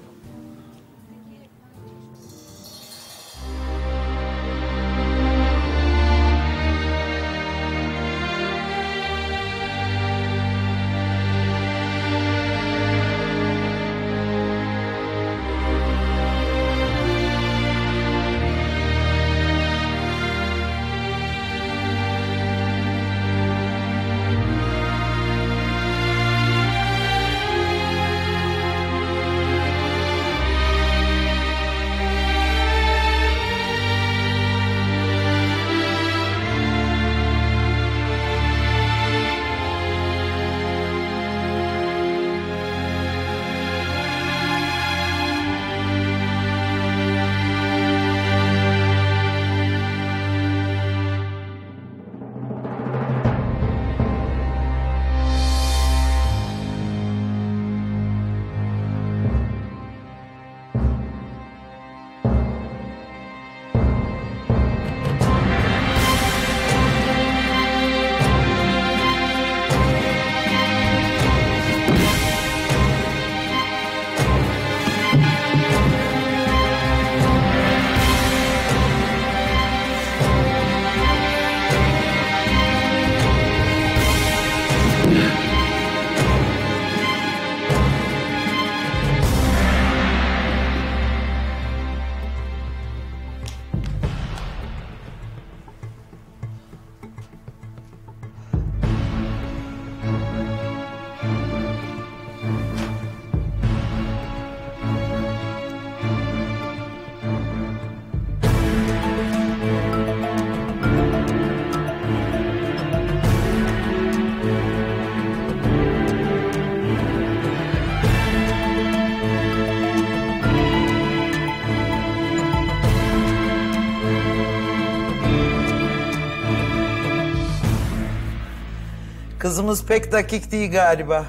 Kızımız pek dakik değil galiba.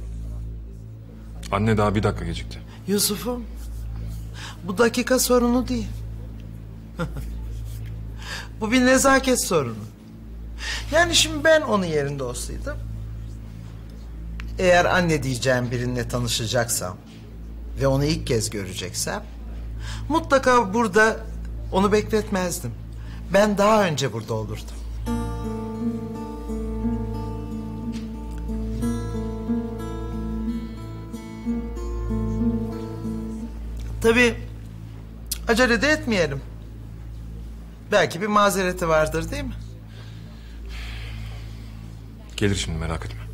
Anne daha bir dakika gecikti. Yusuf'um, bu dakika sorunu değil. Bu bir nezaket sorunu. Yani şimdi ben onun yerinde olsaydım, eğer anne diyeceğim birininle tanışacaksam ve onu ilk kez göreceksem, mutlaka burada onu bekletmezdim. Ben daha önce burada olurdum. Tabii acele de etmeyelim. Belki bir mazereti vardır, değil mi? Gelir şimdi, merak etme.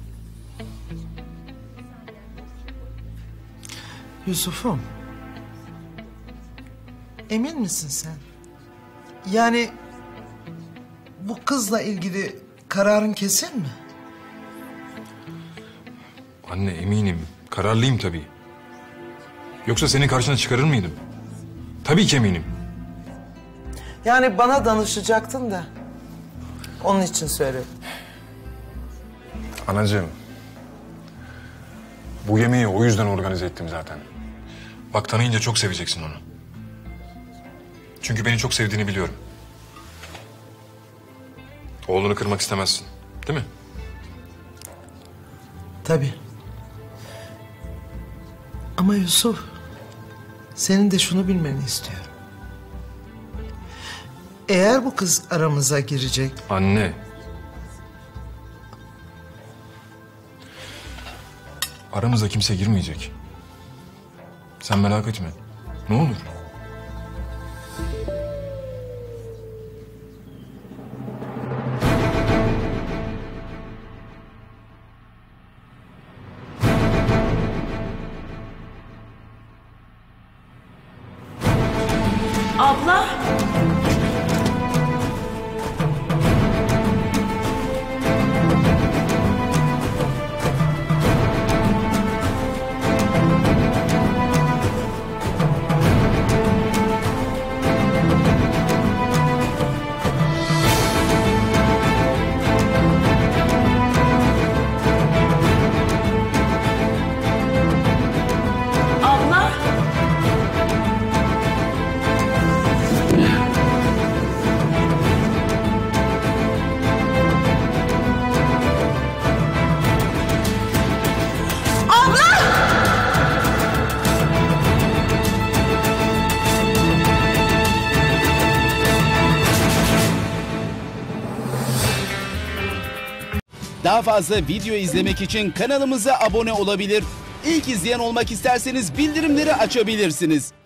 Yusuf'um, emin misin sen? Yani bu kızla ilgili kararın kesin mi? Anne eminim, kararlıyım tabii. Yoksa senin karşına çıkarır mıydım? Tabii ki eminim. Yani bana danışacaktın da onun için söyledim. Anacığım, bu yemeği o yüzden organize ettim zaten. Bak, tanıyınca çok seveceksin onu. Çünkü beni çok sevdiğini biliyorum. Oğlunu kırmak istemezsin, değil mi? Tabii. Ama Yusuf, senin de şunu bilmeni istiyorum. Eğer bu kız aramıza girecek... Anne. Aramıza kimse girmeyecek. Sen merak etme. Ne olur. Abla. Daha fazla video izlemek için kanalımıza abone olabilir. İlk izleyen olmak isterseniz bildirimleri açabilirsiniz.